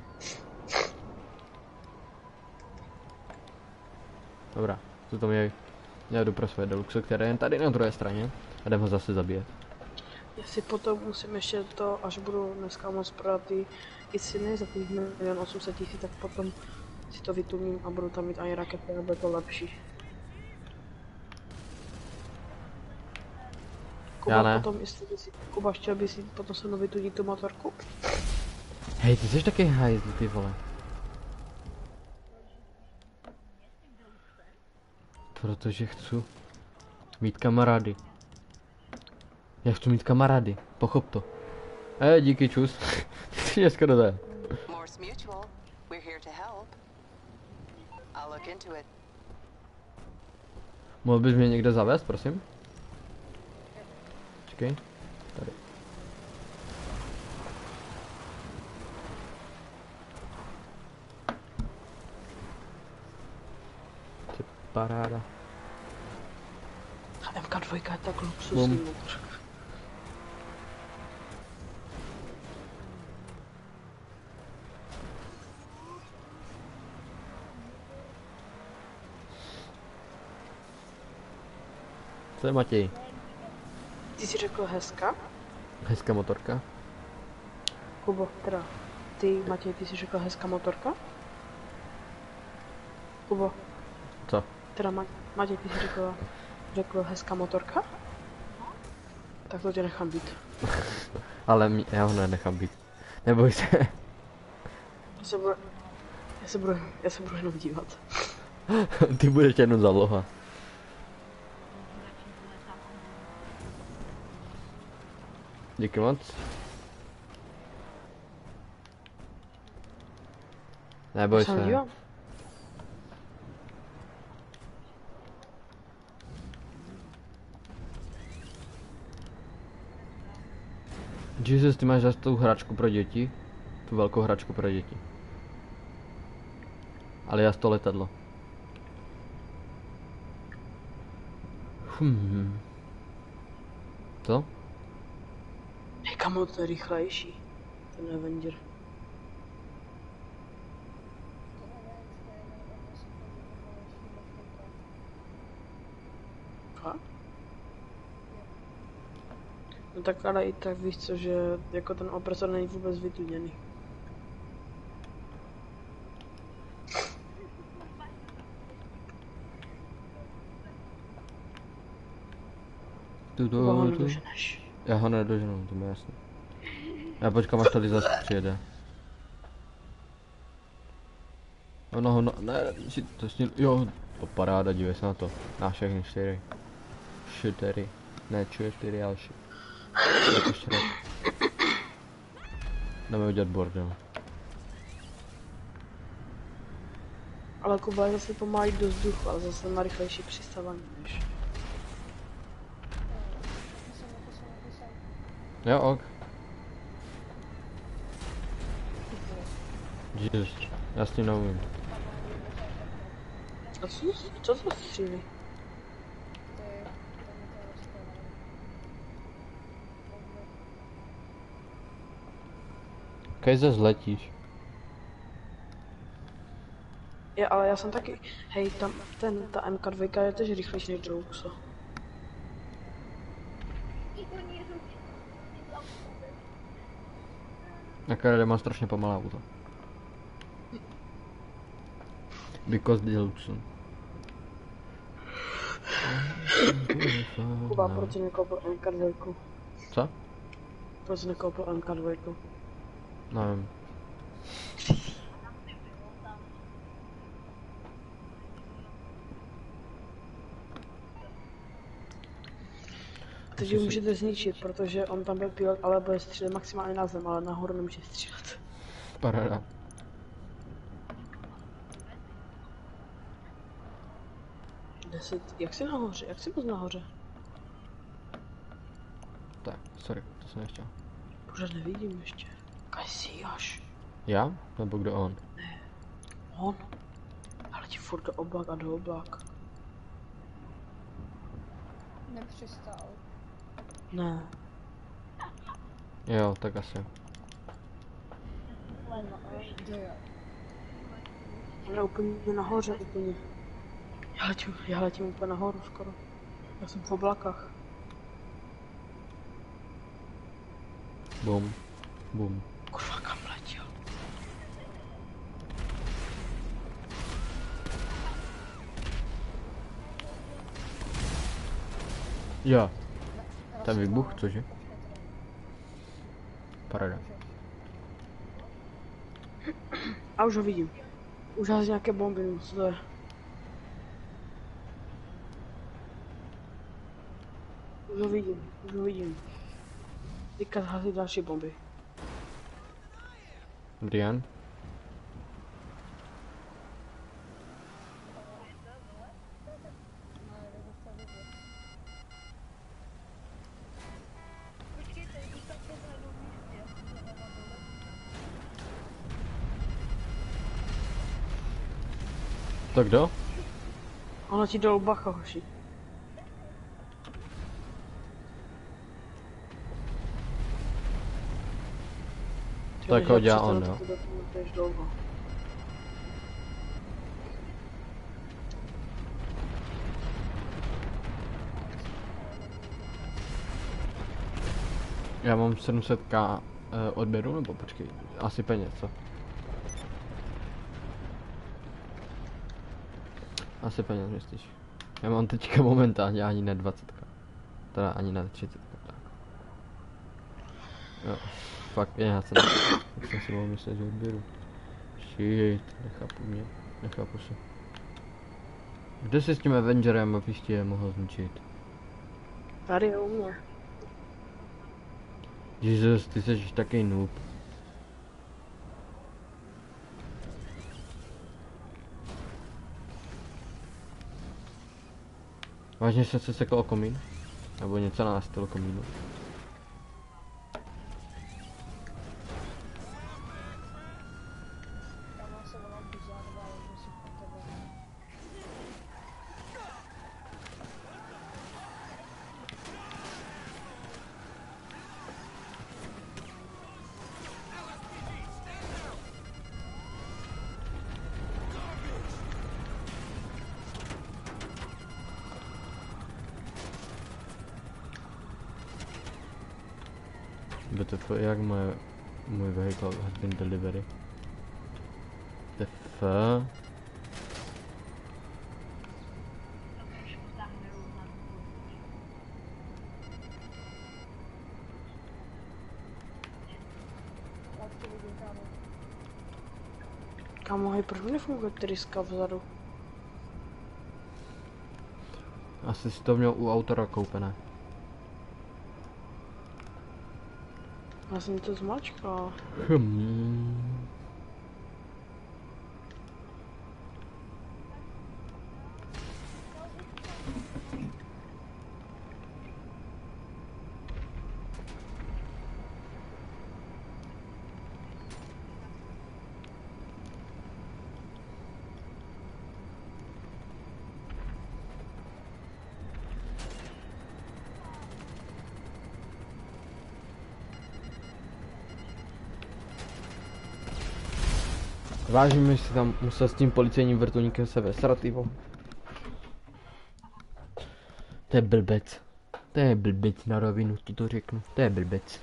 Dobrá, co tam je? Já jdu pro své Deluxe, které je jen tady na druhé straně. A jdem ho zase zabíjet. Já si potom musím ještě to, až budu dneska moc prodat ty Isiny za těch milion osm set tisíc, tak potom si to vytuním a budu tam mít ani rakety, a bude to lepší. Kuba, Já ne. potom, jestli by si, Kuba, chtěl by si potom se mnou vytunit tu motorku? Hej, ty jsi taky hajzl, ty vole. Protože chci mít kamarády. Já chci mít kamarády, pochop to. Eh, díky, čus. Ty je skoro to. Morse Mutual, we're here to help. I'll look into it. Mohl bys mě někde zavést, prosím? Čekej. Tady. Ty paráda. A M K dva je tak luxusní Bum. motorka. Co je Matěj? Ty jsi řekl hezká? Hezká motorka. Kubo, teda, ty, Matěj, ty jsi řekl hezká motorka? Kubo, Co? teda Ma- Matěj, ty jsi řekl, řekl hezká motorka? Tak to tě nechám být. Ale mě, já ho nenechám být. Neboj se. Já se budu, já se budu, já se budu jenom dívat. Ty budeš jenom zaloha. Díky moc. Neboj se. Jesus, ty máš zase tu hračku pro děti? Tu velkou hračku pro děti. Ale já to letadlo. Hmm. Co? Hej, kamo, to je rychlejší. Ten Avenger. Fakt? No tak ale i tak víš co, že jako ten opresor není vůbec vytuněný. Tu to, ho nedoženeš. Já ho nedoženu, to mi jasný. Já počkám, až tady zase přijede. Ono ho, no, ne, si to s ním, jo, to paráda, dívej se na to. Na všechny čtyři. Čtyři. Ne, čtyři, ale ši. Jako šrek. Jdeme udělat bordel. Ale Kuba je zase pomalý do vzduchu, ale zase má rychlejší přistavání než. Jo, ok. Jesus, já s tím neumím. A co, co to střílí? Kaj zase zletíš? Je, ale já jsem taky, hej, tam, ten, ta M K dva je tež rychlejší než Deluxe. Jaká má strašně pomalá auto. Because Deluxe. Kuba, proč jsi nekoupil M K dva? Co? Proč jsi nekoupil M K dva? Nevím. Takže můžete zničit, protože on tam byl pilot, ale bude střílet maximálně na zem, ale nahoru nemůže střílet. Paráda. Deset, jak jsi nahoře? Jak jsi moc nahoře? Tak, sorry, to jsem nechtěl. Pořád nevidím ještě. Kaj jsi až? Já? Nebo kdo on? Ne. On? Ale ti furt do oblak a do oblak. Nepřistál. Ne. Jo, tak asi. Ale úplně nahoře, úplně. Já letím, já letím úplně nahoru skoro. Já jsem v oblakách. Bum. Bum. Kurva, kam letěl? Jo. Ten výbuch, cože? Paráda. A už ho vidím. Už hází nějaké bomby, no co to je? Už ho vidím, už ho vidím. Teďka hází další bomby. Brian? To kdo? Ono ti dolů bacha, hoši. Tak ho dělá on, jo? Já mám sedm set k eh, odběru, nebo počkej, asi peněz, co? Asi peněz, myslíš? Já mám teďka momentálně ani ne dvacet k. Teda ani ne třicet k, tak. Jo, fakt já jsem, jak jsem si mohl myslet, že odběru. Shit, nechápu mě, nechápu se. Kde jsi s tím Avengerem, abych tě mohl zničit? Tady je u mě. Jesus, ty jsi taky noob. Vážně jsem se sekl o komín? Nebo něco na styl komínu? B T F, jak moje, můj vehicle has been delivered. B T F. Kámo, hej, proč mi nefunguje tryska vzadu? Asi si to měl u autora koupené. Já jsem to zmačkal. Hmm. Vážím, že si tam musel s tím policejním vrtulníkem se vesrat, Ivo. To je blbec. To je blbec, na rovinu ti to řeknu. To je blbec.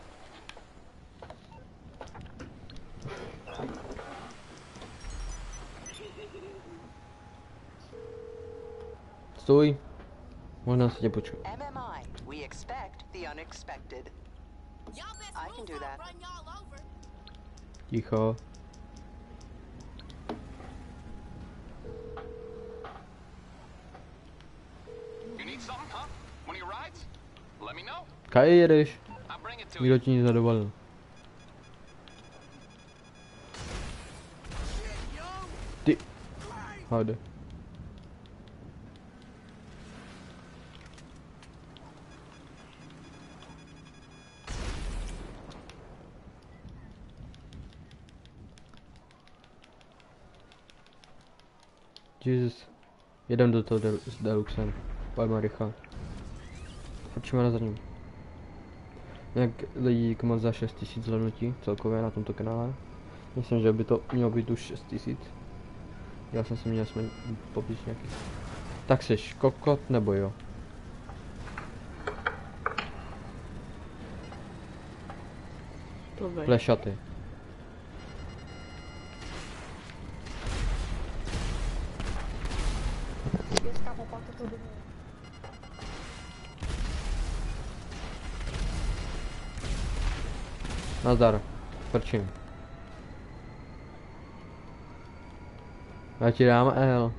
Stůj. Možná se tě počkám. M M I, we expect the unexpected. I can do that. Ticho. Kaj jedeš? Nikdo ti nic nedovolil. Ty. Hade. Jesus. Jedem do toho del s Deluxem. Pojďme rychle. Počíme na zadním. Jak lidi mám za šest tisíc zhlédnutí celkově na tomto kanále. Myslím, že by to mělo být už šest tisíc. Já jsem si měl jsme popíš nějaký. Tak seš kokot nebo jo? Plešaty. Nazdar, prčím. Já ti dám L.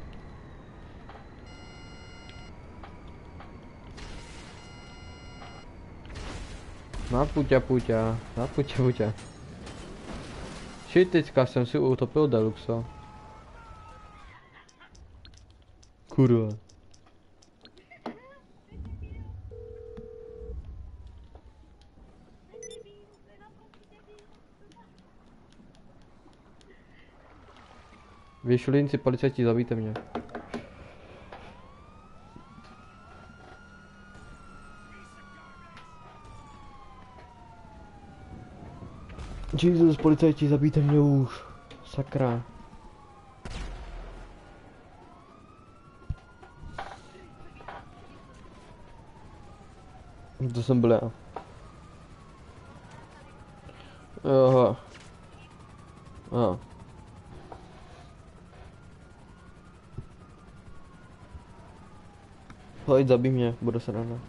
Na puťa puťa, na puťa puťa. Shit, teďka jsem si utopil Deluxo. Kurva. Vy šulinci, policajti, zabijte mě. Jesus, policajti, zabijte mě už. Sakra. To jsem byl já. Aha. Aha. Pojď, zabij mě, budu se ráno.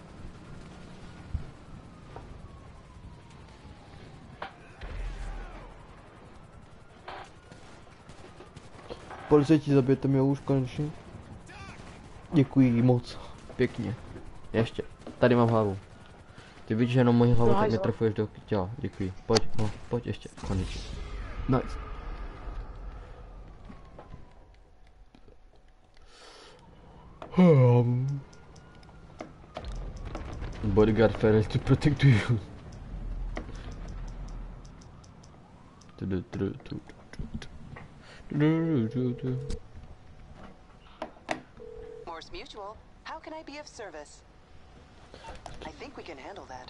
Policajti, zabijete mě už konečně. Děkuji moc. Pěkně. Ještě. Tady mám hlavu. Ty vidíš jenom moji hlavu, No, tak hajzl. netrefuješ do těla. Děkuji. Pojď, no, pojď ještě. Konečně. Nice. Um. Bodyguard fails to protect you. Morse Mutual, how can I be of service? I think we can handle that.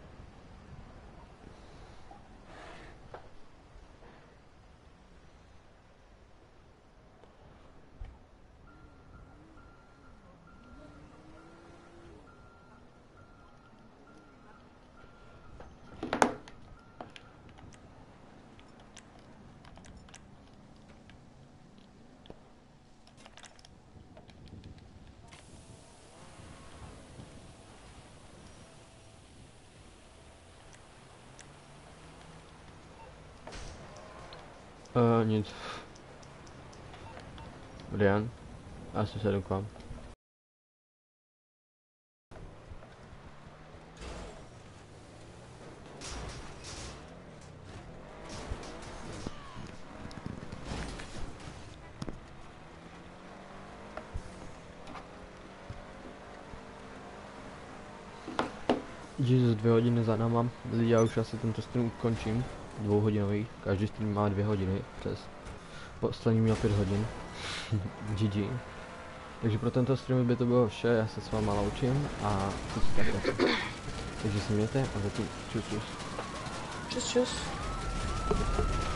Uh, nic. Brian, asi se doukám. Jesus, dvě hodiny za náma. Lidi, já už asi tento stream ukončím. Dvouhodinový, každý stream má dvě hodiny přes. Poslední měl pět hodin. G G. Takže pro tento stream by to bylo vše, já se s váma loučím a takže se mějte a zatím čus čus. Čus čus.